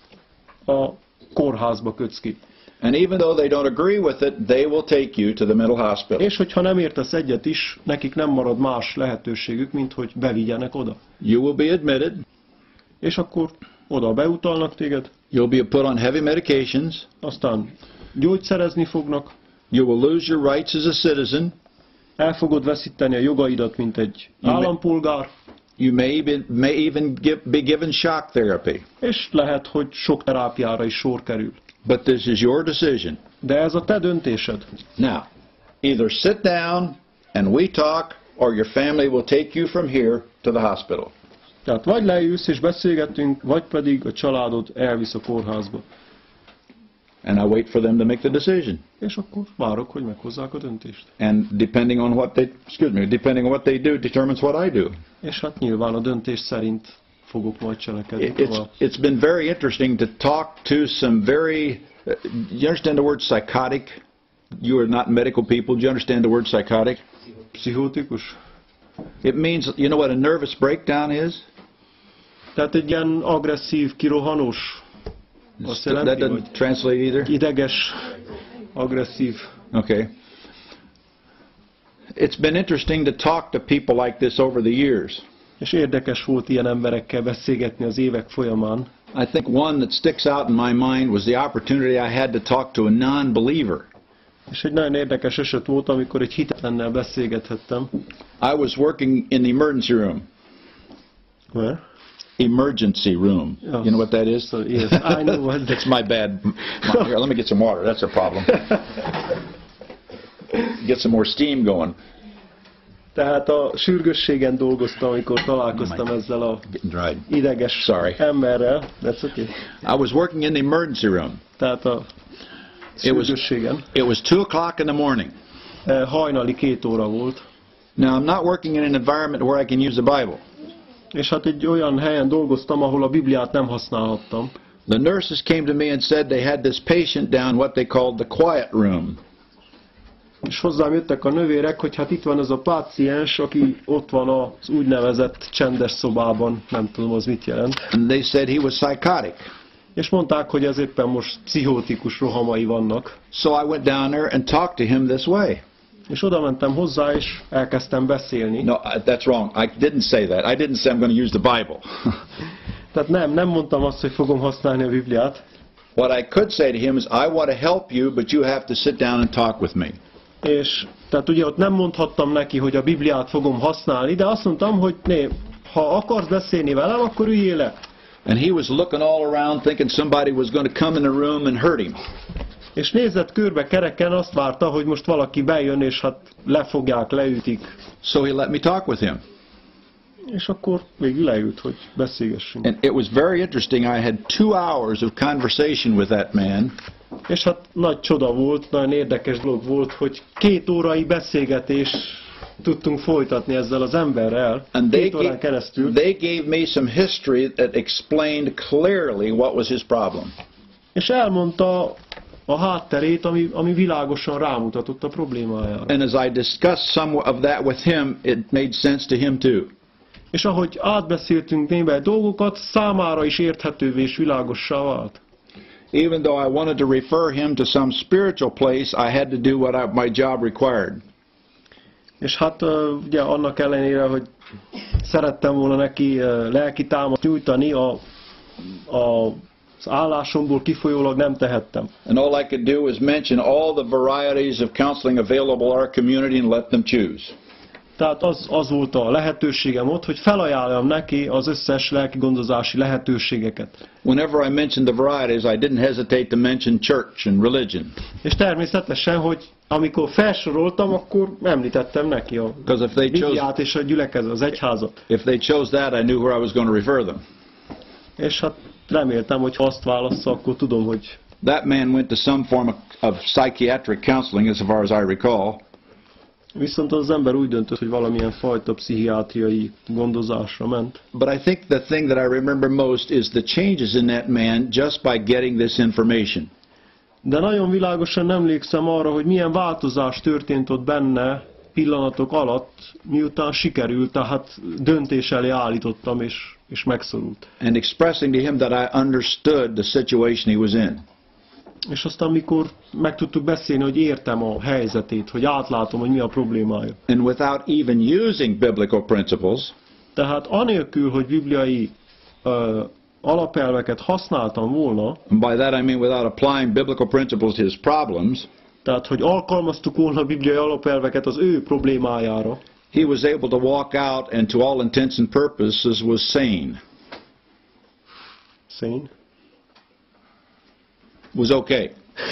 a kórházba kötsz ki. And even though they don't agree with it, they will take you to the mental hospital. És hogyha nem értesz egyet is, nekik nem marad más lehetőségük, mint hogy bevigyenek oda. You will be admitted. És akkor oda beutalnak téged, You'll be put on heavy medications. aztán gyógyszerezni fognak, You will lose your rights as a citizen. el fogod veszíteni a jogaidat, mint egy állampolgár, You may even, may even give, be given shock therapy. és lehet, hogy sok terápiára is sor kerül. But this is your decision. De ez a te döntésed. Now, either sit down and we talk, or your family will take you from here to the hospital. Tehát vagy leülsz és beszélgetünk, vagy pedig a családod elvisz a kórházba. And I wait for them to make the decision. És akkor várok, hogy meghozzák a döntést. And depending on what they, excuse me, depending on what they do determines what I do. És hát nyilván a döntés szerint fogok majd cselekedni It- It's, tovább. it's been very interesting to talk to some very, uh, you understand the word psychotic? You are not medical people. Do you understand the word psychotic? Pszichótikus? It means, you know what a nervous breakdown is? Tehát egy ilyen agresszív, kirohanós, azt That jelenti, doesn't hogy translate either? ideges, agresszív. Okay. It's been interesting to talk to people like this over the years. És érdekes volt ilyen emberekkel beszélgetni az évek folyamán. I think one that sticks out in my mind was the opportunity I had to talk to a non-believer. És egy nagyon érdekes eset volt, amikor egy hitetlennel beszélgethettem. I was working in the emergency room. Where? Emergency room. Yes. You know what that is? So, yes, I know what It's my bad. My, here, let me get some water. That's a problem. Get some more steam going. Tehát a sürgősségen dolgoztam, amikor találkoztam Oh my- ezzel a Getting dried. ideges Sorry. emberrel. That's okay. I was working in the emergency room. Tehát a It was- sürgősségen. It was two o'clock in the morning. Eh, Hajnali két óra volt. Now I'm not working in an environment where I can use the Bible. És hát egy olyan helyen dolgoztam, ahol a Bibliát nem használhattam. The nurses came to me and said they had this patient down what they called the quiet room. És hozzám jöttek a nővérek, hogy hát itt van ez a páciens, aki ott van az úgynevezett csendes szobában, nem tudom, az mit jelent. And they said he was psychotic. És mondták, hogy ez éppen most pszichótikus rohamai vannak. So I went down there and talked to him this way. És oda mentem hozzá, és elkezdtem beszélni. No, I- that's wrong. I didn't say that. I didn't say I'm going to use the Bible. Tehát nem, nem mondtam azt, hogy fogom használni a Bibliát. What I could say to him is, I want to help you, but you have to sit down and talk with me. És tehát ugye ott nem mondhattam neki, hogy a Bibliát fogom használni, de azt mondtam, hogy né, ha akarsz beszélni velem, akkor üljél le. And he was looking all around thinking somebody was going to come in the room and hurt him. És nézett körbe kereken, azt várta, hogy most valaki bejön, és hát lefogják, leütik. So he let me talk with him. És akkor végül leült, hogy beszélgessünk. And it was very interesting. I had two hours of conversation with that man. És hát nagy csoda volt, nagyon érdekes dolog volt, hogy két órai beszélgetés tudtunk folytatni ezzel az emberrel, And they két órán gave, keresztül. they gave me some history that explained clearly what was his problem. És elmondta a hátterét, ami, ami világosan rámutatott a problémájára. And as I discussed some of that with him, it made sense to him too. És ahogy átbeszéltünk némely dolgokat, számára is érthetővé és világossá vált. Even though I wanted to refer him to some spiritual place, I had to do what I, my job required. És hát ugye annak ellenére, hogy szerettem volna neki lelki támaszt nyújtani, a, a az állásomból kifolyólag nem tehettem. And all I could do was mention all the varieties of counseling available in our community and let them choose. Tehát az, az volt a lehetőségem ott, hogy felajánljam neki az összes lelki gondozási lehetőségeket. Whenever I mentioned the varieties, I didn't hesitate to mention church and religion. És természetesen, hogy amikor felsoroltam, akkor említettem neki a Because if they chose, Bibliát és a gyülekezet, az egyházat. if they chose that, I knew where I was going to refer them. És hát reméltem, hogy ha azt válassza, akkor tudom, hogy That man went to some form of, of psychiatric counseling, as far as I recall. viszont az ember úgy döntött, hogy valamilyen fajta pszichiátriai gondozásra ment. But I think the thing that I remember most is the changes in that man just by getting this information. De nagyon világosan emlékszem arra, hogy milyen változás történt ott benne pillanatok alatt, miután sikerült, tehát döntés elé állítottam, és, és megszorult. And expressing to him that I understood the situation he was in. És aztán, amikor meg tudtuk beszélni, hogy értem a helyzetét, hogy átlátom, hogy mi a problémája. And without even using biblical principles, Tehát anélkül, hogy bibliai uh, alapelveket használtam volna, and by that I mean without applying biblical principles to his problems, tehát hogy alkalmaztuk volna a bibliai alapelveket az ő problémájára, he was able to walk out and to all intents and purposes was sane, szén. was okay.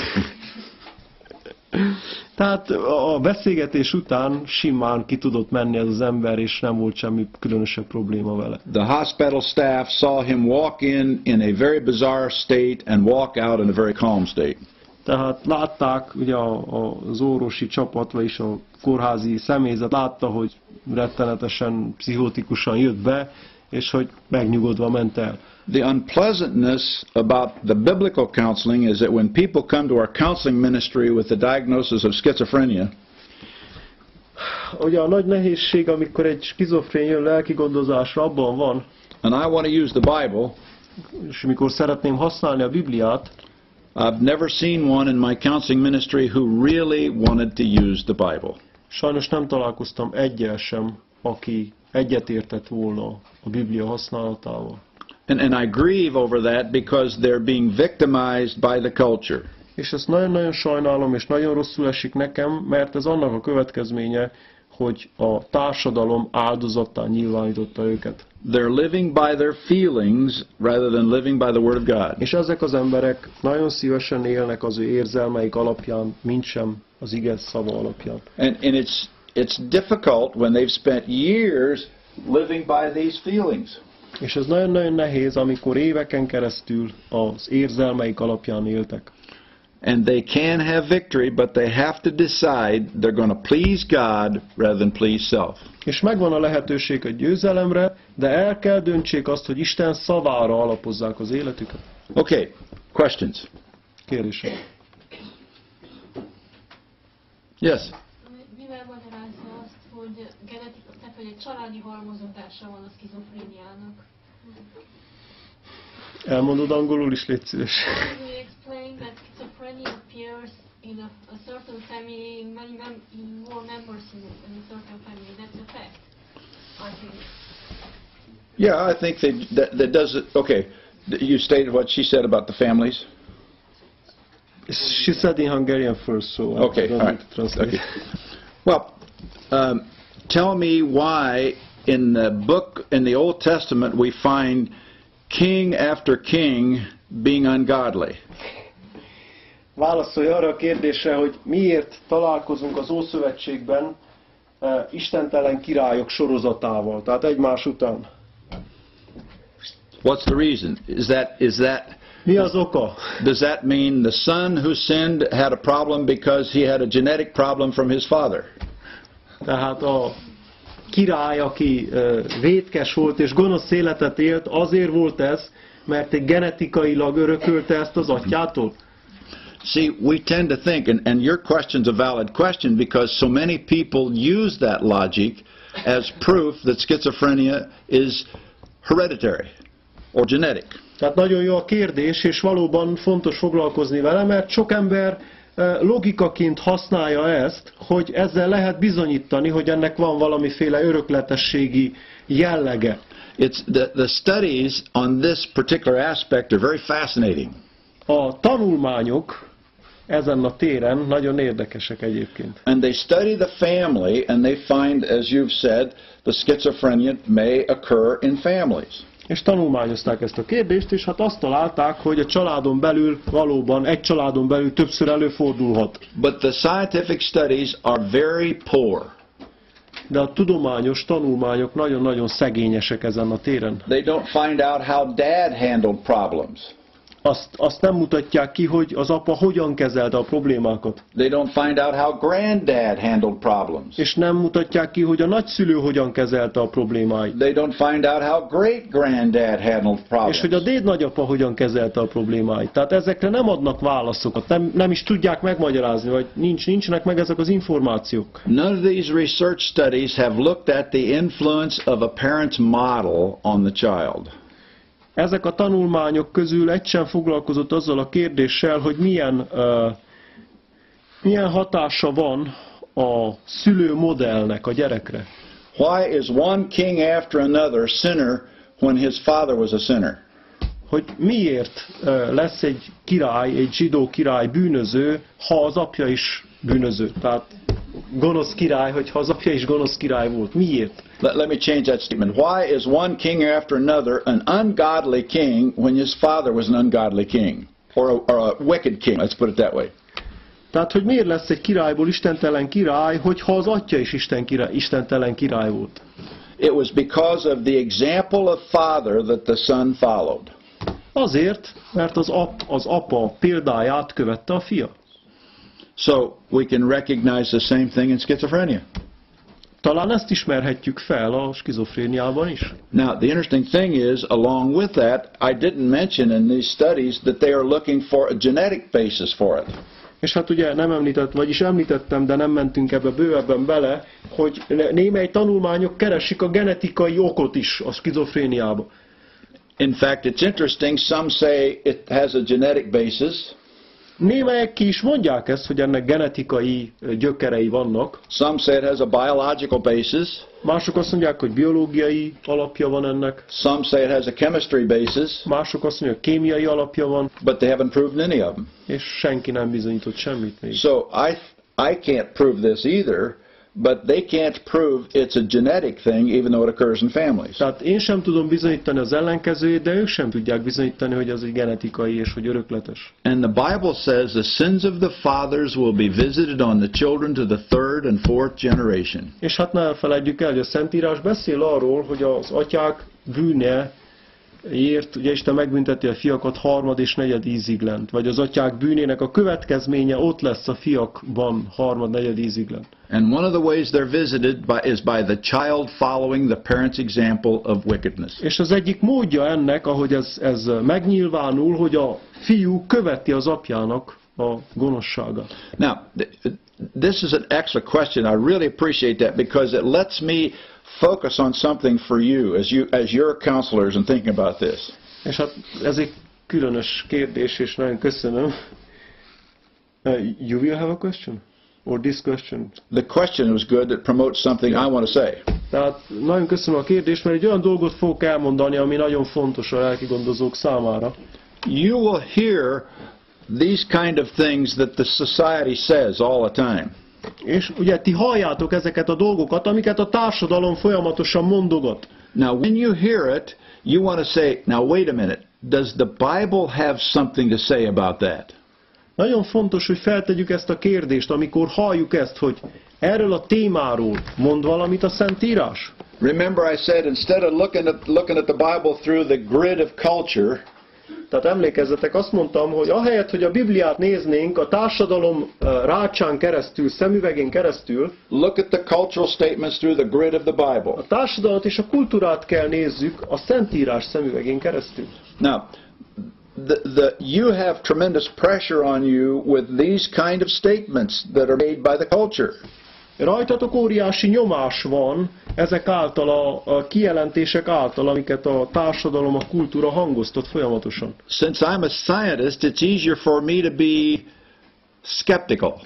Tehát a beszélgetés után simán ki tudott menni ez az ember, és nem volt semmi különösebb probléma vele. The hospital staff saw him walk in in a very bizarre state and walk out in a very calm state. Tehát látták, ugye a, a, az orvosi csapat, vagyis a kórházi személyzet látta, hogy rettenetesen, pszichotikusan jött be, és hogy megnyugodva ment el. The unpleasantness about the biblical counseling is that when people come to our counseling ministry with the diagnosis of schizophrenia, Ugye a nagy nehézség, amikor egy skizofrén jön lelki gondozásra, abban van, and I want to use the Bible, és amikor szeretném használni a Bibliát, I've never seen one in my counseling ministry who really wanted to use the Bible. sajnos nem találkoztam egyel sem, aki egyetértett volna a Biblia használatával. And, and I grieve over that because they're being victimized by the culture. És ezt nagyon-nagyon sajnálom, és nagyon rosszul esik nekem, mert ez annak a következménye, hogy a társadalom áldozattá nyilvánította őket. They're living by their feelings rather than living by the Word of God. És ezek az emberek nagyon szívesen élnek az ő érzelmeik alapján, mintsem az ige szava alapján. And, and it's, it's difficult when they've spent years living by these feelings. És ez nagyon-nagyon nehéz, amikor éveken keresztül az érzelmeik alapján éltek. And they can have victory, but they have to decide they're going to please God rather than please self. És megvan a lehetőség a győzelemre, de el kell döntsék azt, hogy Isten szavára alapozzák az életüket. Okay, questions? Kérdések. Yes. Mivel magyarázza azt, hogy genetika, tehát hogy egy családi halmozatása van a szkizofréniának? Elmondod angolul is, légy szíves. Can you explain that schizophrenia appears in a, a certain family, in many mem in more members in a, in a certain family? That's a fact, I think. Yeah, I think they, that, that does it. Okay, you stated what she said about the families. She said in Hungarian first, so I Okay, don't all need right. to translate. Okay. Well, um, tell me why in the book, in the Old Testament, we find king after king being ungodly. Válaszolj arra a kérdésre, hogy miért találkozunk az Ószövetségben e, istentelen királyok sorozatával, tehát egymás után. What's the reason? Is that is that Mi az oka? does that mean the son who sinned had a problem because he had a genetic problem from his father? Tehát a király, aki e, vétkes volt és gonosz életet élt, azért volt ez, mert egy genetikailag örökölte ezt az atyától? See, we tend to think, and, and your question's a valid question because so many people use that logic as proof that schizophrenia is hereditary or genetic. Tehát nagyon jó a kérdés, és valóban fontos foglalkozni vele, mert sok ember eh, logikaként használja ezt, hogy ezzel lehet bizonyítani, hogy ennek van valamiféle örökletességi jellege. It's the, the studies on this particular aspect are very fascinating. A tanulmányok ezen a téren nagyon érdekesek egyébként. And they study the family and they find, as you've said, the schizophrenia may occur in families. És tanulmányozták ezt a kérdést, és hát azt találták, hogy a családon belül valóban, egy családon belül többször előfordulhat. But the scientific studies are very poor. De a tudományos tanulmányok nagyon-nagyon szegényesek ezen a téren. They don't find out how dad handled problems. Azt, azt nem mutatják ki, hogy az apa hogyan kezelte a problémákat. They don't find out how granddad handled problems. És nem mutatják ki, hogy a nagyszülő hogyan kezelte a problémáit. They don't find out how great granddad handled És hogy a problems. déd nagyapa hogyan kezelte a problémáit. Tehát ezekre nem adnak válaszokat, nem, nem is tudják megmagyarázni, vagy nincs, nincsenek meg ezek az információk. None of these research studies have looked at the influence of a parent's model on the child. Ezek a tanulmányok közül egy sem foglalkozott azzal a kérdéssel, hogy milyen, uh, milyen hatása van a szülő modellnek a gyerekre. Why is one king after another sinner when his father was a sinner? Hogy miért uh, lesz egy király, egy zsidó király bűnöző, ha az apja is bűnöző. Tehát gonosz király, hogyha az apja is gonosz király volt. Miért? Let, let me change that statement. Why is one king after another an ungodly king when his father was an ungodly king? Or a, or a wicked king, let's put it that way. Tehát, hogy miért lesz egy királyból istentelen király, hogyha az atya is Isten király, istentelen király volt? It was because of the example of father that the son followed. Azért, mert az, ap, az apa példáját követte a fia. So we can recognize the same thing in schizophrenia. Talán ezt ismerhetjük fel a skizofréniában is. Now, the interesting thing is, along with that, I didn't mention in these studies that they are looking for a genetic basis for it. És hát ugye nem említett, vagyis említettem, de nem mentünk ebbe bővebben bele, hogy némely tanulmányok keresik a genetikai okot is a skizofréniába. In fact, it's interesting, some say it has a genetic basis. Némelyek ki is mondják ezt, hogy ennek genetikai gyökerei vannak. Some say it has a biological basis. Mások azt mondják, hogy biológiai alapja van ennek. Some say it has a chemistry basis. Mások azt mondják, hogy kémiai alapja van. But they haven't proved any of them. És senki nem bizonyított semmit még. So I, I can't prove this either, but they can't prove it's a genetic thing even though it occurs in families. Tehát én sem tudom bizonyítani az ellenkezőjét, de ők sem tudják bizonyítani, hogy az egy genetikai és hogy örökletes. And the Bible says the sins of the fathers will be visited on the children to the third and fourth generation. És hát ne felejtjük el, hogy a Szentírás beszél arról, hogy az atyák bűne ért, ugye Isten megbünteti a fiakat harmad és negyed ízig lent. Vagy az atyák bűnének a következménye ott lesz a fiakban harmad, negyed ízig lent. And one of the ways they're visited by, is by the child following the parent's example of wickedness. És az egyik módja ennek, ahogy ez, ez megnyilvánul, hogy a fiú követi az apjának a gonoszságát. Now, th this is an excellent question. I really appreciate that because it lets me focus on something for you as you as your counselors and thinking about this. És hát ez egy különös kérdés, és nagyon köszönöm. Uh, you will have a question? Or this question? The question was good. It promotes something I want to say. Tehát nagyon köszönöm a kérdést, mert egy olyan dolgot fogok elmondani, ami nagyon fontos a lelkigondozók számára. You will hear these kind of things that the society says all the time. És ugye ti halljátok ezeket a dolgokat, amiket a társadalom folyamatosan mondogat. Now, when you hear it, you want to say, now wait a minute, does the Bible have something to say about that? Nagyon fontos, hogy feltegyük ezt a kérdést, amikor halljuk ezt, hogy erről a témáról mond valamit a Szentírás? Remember I said instead of looking at, looking at the Bible through the grid of culture, Tehát emlékezzetek, azt mondtam, hogy ahelyett, hogy a Bibliát néznénk a társadalom rácsán keresztül, szemüvegén keresztül, look at the cultural statements through the grid of the Bible. a társadalmat és a kultúrát kell nézzük a Szentírás szemüvegén keresztül. Now, the, the, you have tremendous pressure on you with these kind of statements that are made by the culture. Rajtatok óriási nyomás van ezek által a, a kijelentések által, amiket a társadalom, a kultúra hangoztat folyamatosan. Since I'm a scientist, it's easier for me to be skeptical.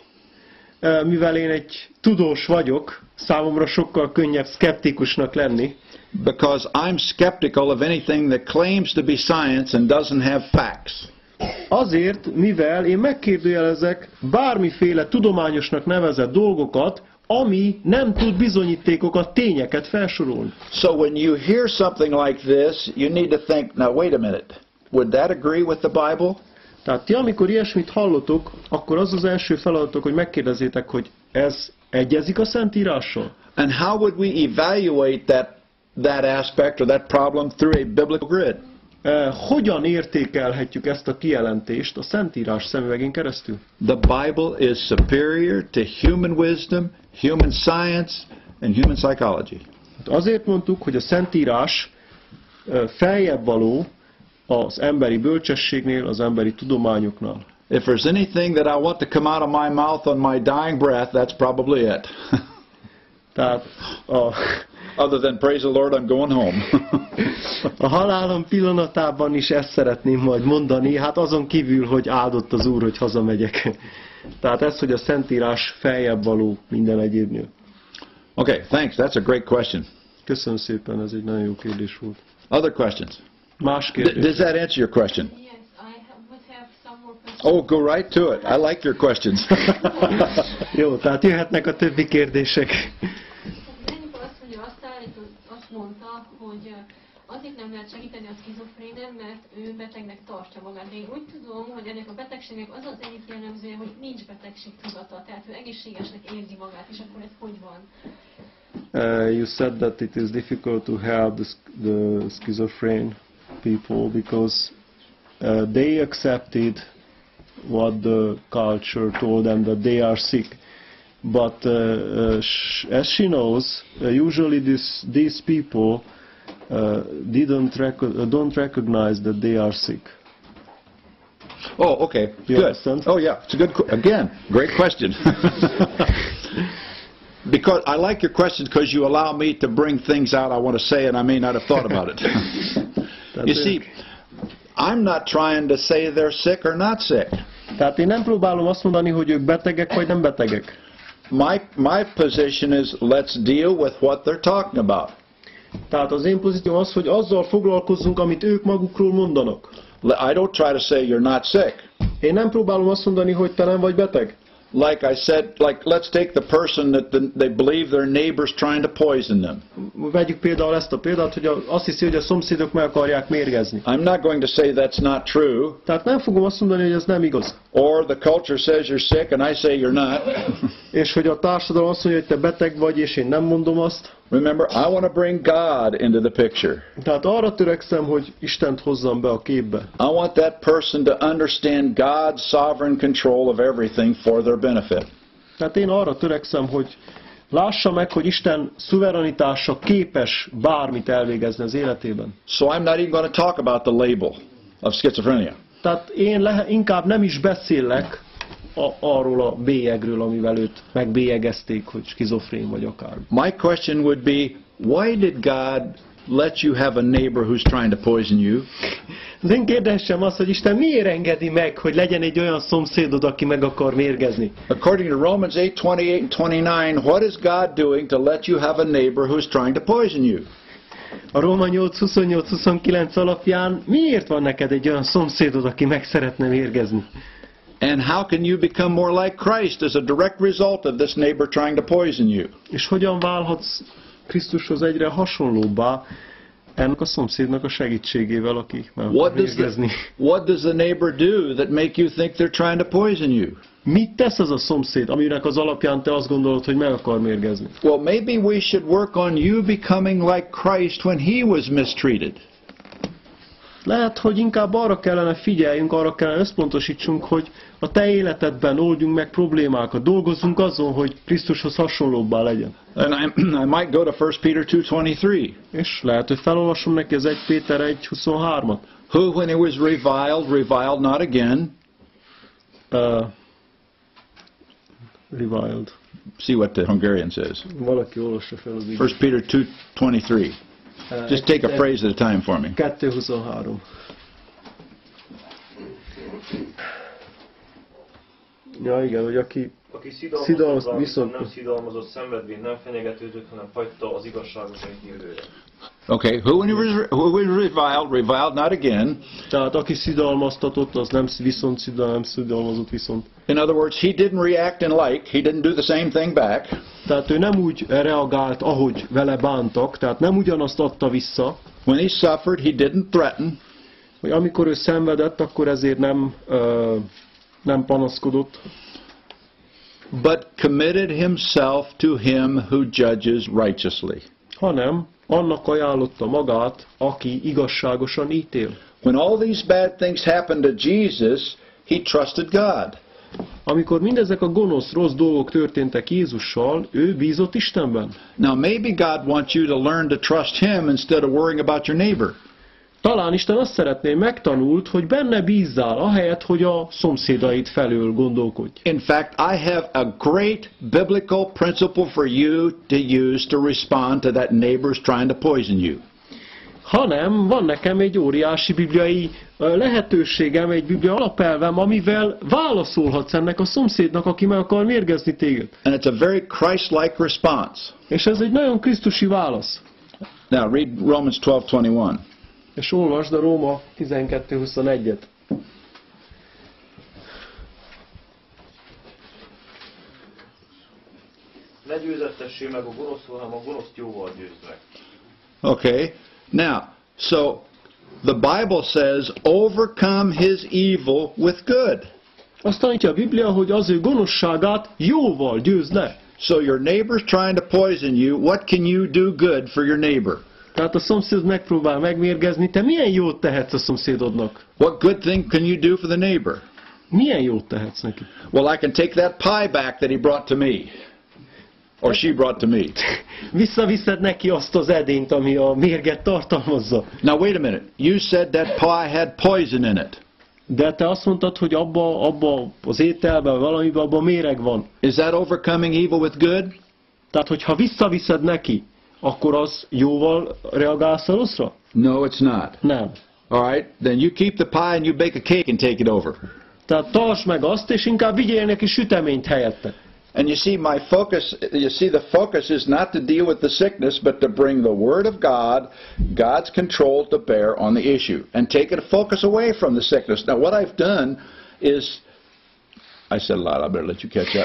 Mivel én egy tudós vagyok, számomra sokkal könnyebb szkeptikusnak lenni. Because I'm skeptical of anything that claims to be science and doesn't have facts. Azért, mivel én megkérdőjelezek bármiféle tudományosnak nevezett dolgokat, ami nem tud bizonyítékokat, tényeket felsorolni. So when you hear something like this, you need to think, now wait a minute, would that agree with the Bible? Tehát ti, amikor ilyesmit hallotok, akkor az az első feladatok, hogy megkérdezzétek, hogy ez egyezik a Szentírással? And how would we evaluate that, that aspect or that problem through a biblical grid? Eh, hogyan értékelhetjük ezt a kijelentést a Szentírás szemüvegén keresztül? The Bible is superior to human wisdom, human science, and human psychology. Azért mondtuk, hogy a Szentírás eh, feljebb való az emberi bölcsességnél, az emberi tudományoknál. If there's anything that I want to come out of my mouth on my dying breath, that's probably it. Tehát a, Other than praise the Lord, I'm going home. a halálom pillanatában is ezt szeretném majd mondani, hát azon kívül, hogy áldott az Úr, hogy hazamegyek. Tehát ez, hogy a Szentírás feljebb való minden egyébnél. Okay, thanks. That's a great question. Köszönöm szépen, ez egy nagyon jó kérdés volt. Other questions? Más D- kérdés. does that answer your question? Yes, I have, would have some more questions. Oh, go right to it. I like your questions. Jó, tehát jöhetnek a többi kérdések. Amikor azt mondja, azt, állított, azt mondta, hogy uh, azért nem lehet segíteni a szkizofrénen, mert ő betegnek tartja magát. De én úgy tudom, hogy ennek a betegségnek az az egyik jellemzője, hogy nincs betegség tudata, tehát ő egészségesnek érzi magát, és akkor ez hogy van? Uh, you said that it is difficult to help the, sch- the schizophrenic people because uh, they accepted what the culture told them that they are sick. But uh, uh, sh- as she knows, uh, usually this, these people uh, didn't rec- uh, don't recognize that they are sick. Oh, okay. You Good. understand? Oh, yeah. It's a good, qu- again, great question. Because I like your questions because you allow me to bring things out I want to say and I may not have thought about it. You see, I'm not trying to say they're sick or not sick. Tehát én nem próbálom azt mondani, hogy ők betegek vagy nem betegek. My, my position is let's deal with what they're talking about. Tehát az én pozícióm az, hogy azzal foglalkozzunk, amit ők magukról mondanak. I don't try to say you're not sick. Én nem próbálom azt mondani, hogy te nem vagy beteg. Like I said, like let's take the person that the, they believe their neighbor's trying to poison them. Vegyük például ezt a példát, hogy a, azt hiszi, hogy a szomszédok meg akarják mérgezni. I'm not going to say that's not true. Tehát nem fogom azt mondani, hogy ez nem igaz. Or the culture says you're sick and I say you're not. És hogy a társadalom azt mondja, hogy te beteg vagy, és én nem mondom azt. Remember, I want to bring God into the picture. Tehát arra törekszem, hogy Istent hozzam be a képbe. I want that person to understand God's sovereign control of everything for their benefit. Tehát én arra törekszem, hogy lássa meg, hogy Isten szuverenitása képes bármit elvégezni az életében. So I'm not even going to talk about the label of schizophrenia. Tehát én le, inkább nem is beszélek a, arról a bélyegről, amivel őt megbélyegezték, hogy skizofrén vagy akár. My question would be, why did God let you have a neighbor who's trying to poison you? Az én kérdésem az, hogy Isten miért engedi meg, hogy legyen egy olyan szomszédod, aki meg akar mérgezni? According to Romans eight twenty-eight and twenty-nine, what is God doing to let you have a neighbor who's trying to poison you? A Róma nyolc huszonnyolc huszonkilenc alapján miért van neked egy olyan szomszédod, aki meg szeretne mérgezni? And how can you become more like Christ as a direct result of this neighbor trying to poison you? És hogyan válhatsz Krisztushoz egyre hasonlóbbá ennek a szomszédnak a segítségével, aki meg akar What does, mérgezni? the, what does the neighbor do that make you think they're trying to poison you? mit tesz az a szomszéd, aminek az alapján te azt gondolod, hogy meg akar mérgezni? Well, maybe we should work on you becoming like Christ when he was mistreated. Lehet, hogy inkább arra kellene figyeljünk, arra kellene összpontosítsunk, hogy a te életedben oldjunk meg problémákat, dolgozzunk azon, hogy Krisztushoz hasonlóbbá legyen. And I, I might go to First Peter two twenty-three. És lehet, hogy felolvasom neki az First Péter one twenty-three-at. Who, when he was reviled, reviled not again. Uh, reviled. See what the Hungarian says. Valaki olvassa fel az igét. First Peter two twenty-three. Just take a phrase at a time for me. two twenty-three. Ja, igen, hogy aki Aki Szidalmazott, szidalmazott, viszont- nem szidalmazott, szenvedvényt nem fenyegetőzött, hanem hagyta az igazságosaink jövőre. Okay, who when he was, who was reviled, reviled not again. tehát aki szidalmaztatott, az nem viszont szidal, nem szidalmazott viszont. In other words, he didn't react in like. He didn't do the same thing back. Tehát ő nem úgy reagált, ahogy vele bántak, tehát nem ugyanazt adta vissza, When he suffered, he didn't threaten. hogy amikor ő szenvedett, akkor ezért nem, ö, nem panaszkodott, But committed himself to him who judges righteously. hanem annak ajánlotta magát, aki igazságosan ítél. When all these bad things happened to Jesus, he trusted God. Amikor mindezek a gonosz, rossz dolgok történtek Jézussal, ő bízott Istenben. Now maybe God wants you to learn to trust him instead of worrying about your neighbor. Talán Isten azt szeretné, megtanult, hogy benne bízzál, ahelyett, hogy a szomszédaid felől gondolkodj. In fact, I have a great biblical principle for you to use to respond to that neighbor's trying to poison you. Hanem van nekem egy óriási bibliai ö, lehetőségem, egy biblia alapelvem, amivel válaszolhatsz ennek a szomszédnak, aki meg akar mérgezni téged. And it's a very Christ-like response. És ez egy nagyon krisztusi válasz. Now read Romans twelve twenty-one. És olvasd a Róma tizenkettő huszonegyet. Ne győzettessé meg a gonoszul, hanem a gonoszt jóval győzd meg. Okay. Now, so the Bible says, overcome his evil with good. Azt tanítja a Biblia, hogy az ő gonoszságát jóval győzd le. So your neighbor's trying to poison you. What can you do good for your neighbor? Tehát a szomszéd megpróbál megmérgezni, te milyen jót tehetsz a szomszédodnak? What good thing can you do for the neighbor? Milyen jót tehetsz neki? Well, I can take that pie back that he brought to me. Or she brought to me. Visszaviszed neki azt az edényt, ami a mérget tartalmazza. Now wait a minute. You said that pie had poison in it. De te azt mondtad, hogy abba, abba az ételben, valamiben, abban méreg van. Is that overcoming evil with good? Tehát, hogyha visszaviszed neki, akkor az jóval reagálsz a rosszra? No, it's not. Nem. All right. Then you keep the pie and you bake a cake and take it over. Tehát tartsd meg azt, és inkább vigyél neki süteményt helyette. And you see, my focus, you see, the focus is not to deal with the sickness, but to bring the Word of God, God's control to bear on the issue. And take it focus away from the sickness. Now, what I've done is, I said a lot, I better let you catch up.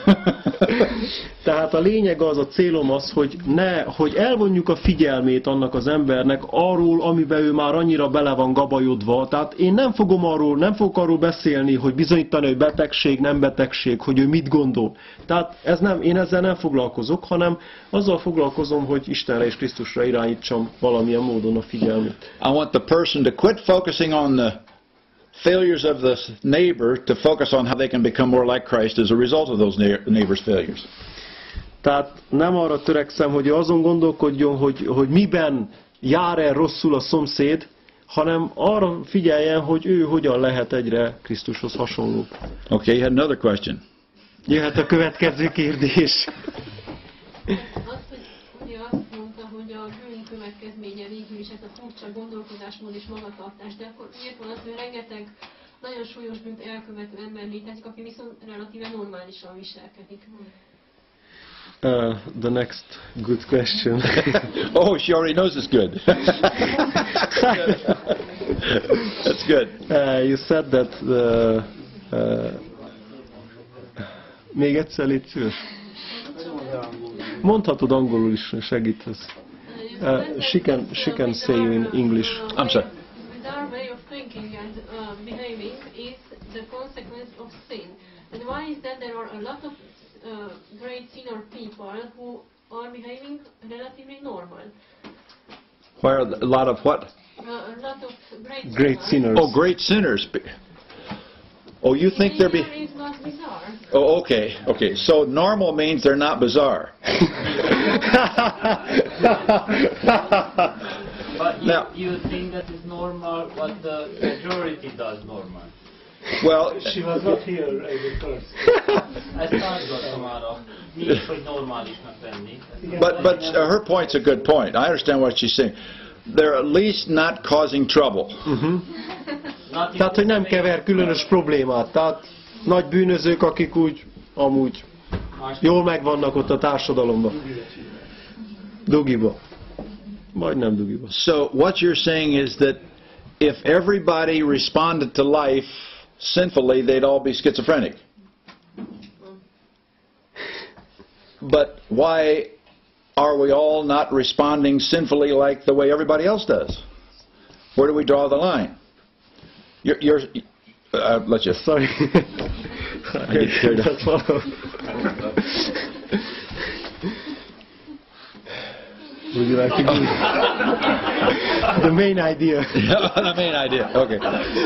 Tehát a lényeg az, a célom az, hogy, ne, hogy elvonjuk a figyelmét annak az embernek arról, amiben ő már annyira bele van gabajodva. Tehát én nem fogom arról, nem fogok arról beszélni, hogy bizonyítani, hogy betegség, nem betegség, hogy ő mit gondol. Tehát ez nem, én ezzel nem foglalkozok, hanem azzal foglalkozom, hogy Istenre és Krisztusra irányítsam valamilyen módon a figyelmét. I want the person to quit focusing on the failures of the neighbor to focus on how they can become more like Christ as a result of those neighbor's failures. Tehát nem arra törekszem, hogy azon gondolkodjon, hogy, hogy miben jár el rosszul a szomszéd, hanem arra figyeljen, hogy ő hogyan lehet egyre Krisztushoz hasonló. Okay, you had another question. Jöhet a következő kérdés. Azt, hogy ugye azt mondta, hogy a bűn következménye végül is ez a furcsa gondolkodásmód és magatartás, de akkor miért van az, hogy rengeteg nagyon súlyos bűnt elkövető ember létezik, aki viszont relatíve normálisan viselkedik. Uh, the next good question. Oh, she already knows it's good. That's good. Uh, you said that the, uh, még egyszer légy szíves. Mondhatod angolul is, segítesz. Uh, she can she can say in English. I'm sorry. With our way of thinking and uh, behaving, is the consequence of sin. And why is that there are a lot of uh, great sinner people who are behaving relatively normal? Where a lot of what? Uh, a lot of great, Great sinners. Oh, great sinners. Oh, you think they're be... Behavior is not bizarre. Oh, okay, okay. So normal means they're not bizarre. But you, Now- you think that is normal what the majority does normal? Well, She was not here at first. Ezt tartottam arra, mi is, hogy normálisnak lenni. but but uh, her point's a good point. I understand what she's saying. They're at least not causing trouble. Not Tehát, hogy nem kever különös problémát. Tehát nagy bűnözők, akik úgy amúgy jól megvannak ott a társadalomban. Dugiba. Vagy nem dugiba. So what you're saying is that if everybody responded to life sinfully, they'd all be schizophrenic. But why are we all not responding sinfully like the way everybody else does? Where do we draw the line? You're, you're uh, let's just... Sorry. I get scared. That's all. Would you like to do the main idea? The main idea. Okay.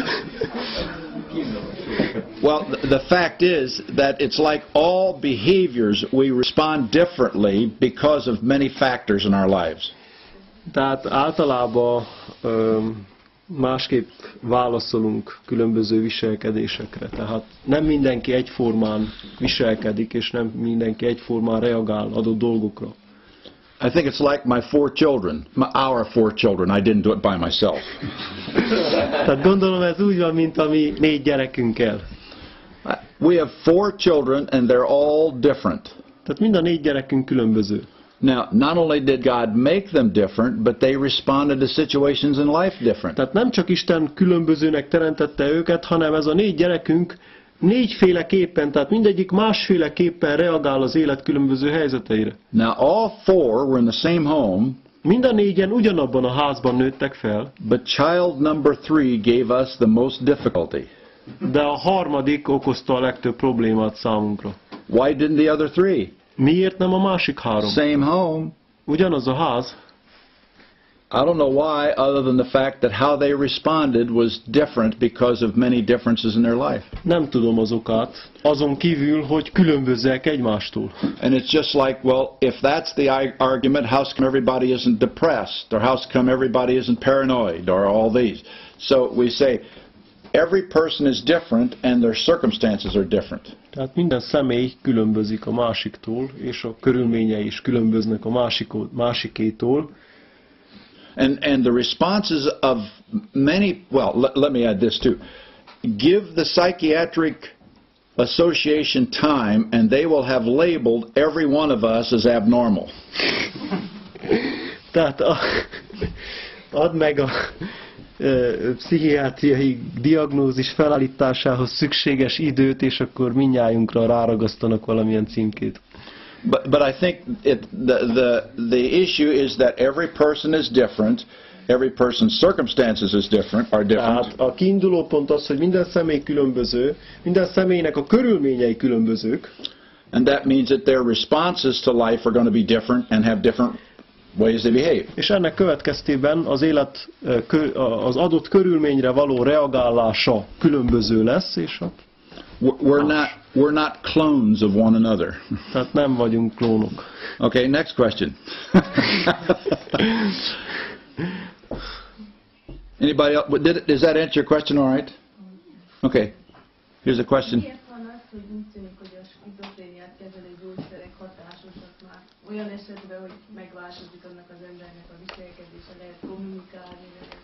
Well, th- the fact is that it's like all behaviors, we respond differently because of many factors in our lives. Tehát általában öm, másképp válaszolunk különböző viselkedésekre. Tehát nem mindenki egyformán viselkedik, és nem mindenki egyformán reagál adott dolgokra. I think it's like my four children, my, our four children. I didn't do it by myself. Tehát gondolom ez úgy van, mint a mi négy gyerekünkkel. We have four children and they're all different. Tehát mind a négy gyerekünk különböző. Now, not only did God make them different, but they responded to situations in life different. Tehát nem csak Isten különbözőnek teremtette őket, hanem ez a négy gyerekünk négyféleképpen, tehát mindegyik másféleképpen reagál az élet különböző helyzeteire. Now, all four were in the same home, Mind a négyen ugyanabban a házban nőttek fel, but child number three gave us the most difficulty. de a harmadik okozta a legtöbb problémát számunkra. Why didn't the other three? Miért nem a másik három? Same home. Ugyanaz a ház. I don't know why, other than the fact that how they responded was different because of many differences in their life. Nem tudom az okát, azon kívül, hogy különbözzek egymástól. And it's just like, well, if that's the i- argument, how come everybody isn't depressed? Or how come everybody isn't paranoid? Or all these. So we say, every person is different and their circumstances are different. Tehát minden személy különbözik a másiktól, és a körülményei is különböznek a másikó- másikétól. And, and the responses of many, well, let, let me add this too. Give the Psychiatric Association time and they will have labeled every one of us as abnormal. Tehát a, add meg a ö, pszichiátriai diagnózis felállításához szükséges időt, és akkor mindnyájunkra ráragasztanak valamilyen címkét. But, but I think it, the, the, the issue is that every person is different, every person's circumstances is different, are different. Tehát a kiinduló pont az, hogy minden személy különböző, minden személynek a körülményei különbözők, And that means that their responses to life are going to be different and have different ways they behave. és ennek következtében az élet ö, kö- az adott körülményre való reagálása különböző lesz, és a, We're we're not, we're not clones of one another. tehát nem vagyunk klónok. Okay, next question. Anybody else? Did, does that answer your question all right? Okay. Here's a question. Miért van az, hogy úgy tűnik, hogy a skizofréniát kezelő gyógyszerek hatásosak már olyan esetben, hogy megváltozik annak az embernek a viselkedése, lehet kommunikálni?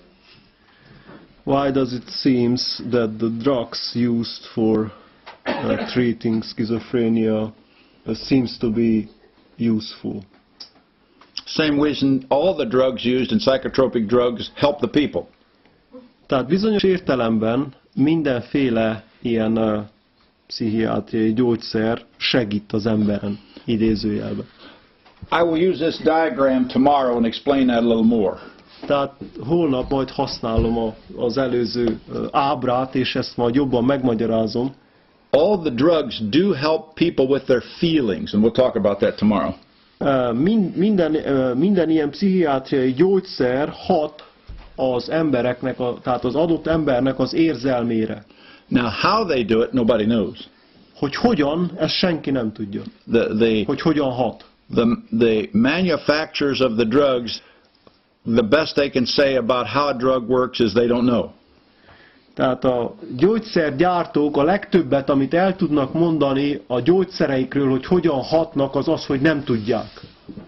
Why does it seems that the drugs used for uh, treating schizophrenia uh, seems to be useful? Same reason all the drugs used in psychotropic drugs help the people. Tehát bizonyos értelemben mindenféle ilyen uh, pszichiátriai gyógyszer segít az emberen, idézőjelben. I will use this diagram tomorrow and explain that a little more. Tehát holnap majd használom a, az előző ábrát, és ezt majd jobban megmagyarázom. All the drugs do help people with their feelings, and we'll talk about that tomorrow. Minden, minden ilyen pszichiátriai gyógyszer hat az embereknek, a, tehát az adott embernek az érzelmére. Now, how they do it, nobody knows. Hogy hogyan, ezt senki nem tudja. The, the, hogy hogyan hat. The, the manufacturers of the drugs, the best they can say about how a drug works is they don't know. Tehát a gyógyszergyártók a legtöbbet, amit el tudnak mondani a gyógyszereikről, hogy hogyan hatnak, az az, hogy nem tudják.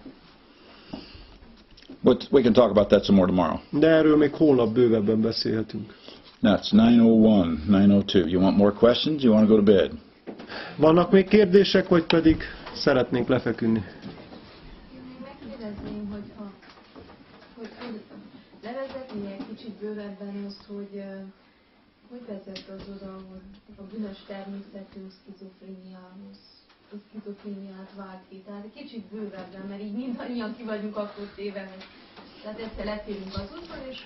But we can talk about that some more tomorrow. De erről még holnap bővebben beszélhetünk. Now it's nine oh one, nine oh two. You want more questions? You want to go to bed? Vannak még kérdések, vagy pedig szeretnénk lefeküdni? Megkérdezném, hogyha hogy, hogy levezetni egy kicsit bővebben azt, hogy hogy vezet az oda, hogy a bűnös természetű szkizofréniához, a szkizofréniát vált ki. Tehát egy kicsit bővebben, mert így mindannyian ki vagyunk akkor téve. Tehát egyszer letérünk az úton, és...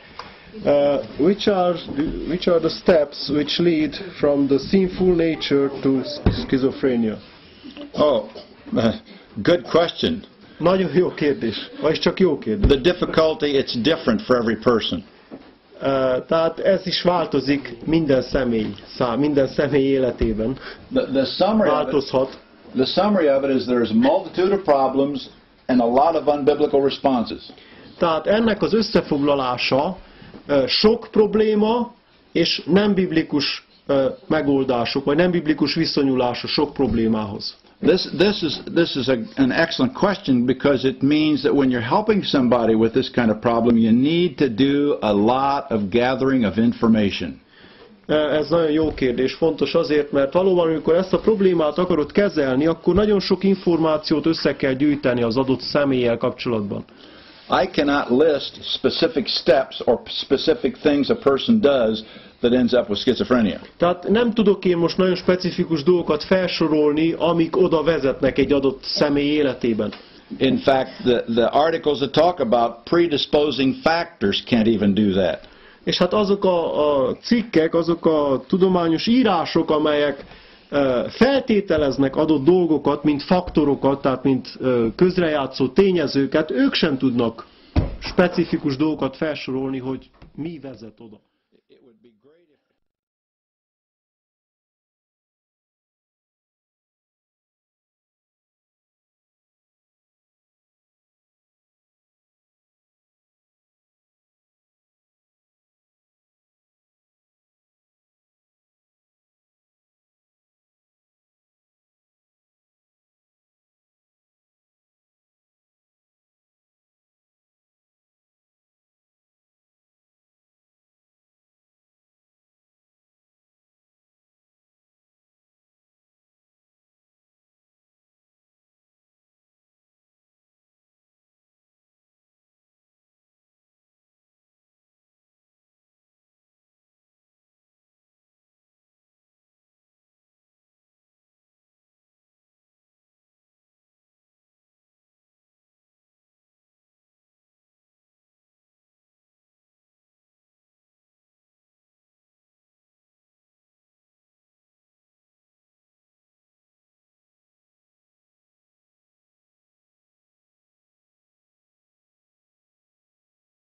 Uh, which are which are the steps which lead from the sinful nature to schizophrenia? Oh, uh, good question. Nagyon jó kérdés, vagy csak jó kérdés. The difficulty, it's different for every person. Uh, tehát ez is változik minden személy, szám, minden személy életében. The, the, summary Változhat. of it, the summary of it is there's a multitude of problems and a lot of unbiblical responses. Tehát ennek az összefoglalása uh, sok probléma és nem biblikus uh, megoldások, vagy nem biblikus viszonyulások sok problémához. This, this is, this is a, an excellent question because it means that when you're helping somebody with this kind of problem, you need to do a lot of gathering of information. Ez nagyon jó kérdés, fontos azért, mert valóban, amikor ezt a problémát akarod kezelni, akkor nagyon sok információt össze kell gyűjteni az adott személlyel kapcsolatban. I cannot list specific steps or specific things a person does that ends up with schizophrenia. Tehát nem tudok én most nagyon specifikus dolgokat felsorolni, amik oda vezetnek egy adott személy életében. In fact, the, the articles that talk about predisposing factors can't even do that. És hát azok a, a cikkek, azok a tudományos írások, amelyek uh, feltételeznek adott dolgokat, mint faktorokat, tehát mint uh, közrejátszó tényezőket, ők sem tudnak specifikus dolgokat felsorolni, hogy mi vezet oda.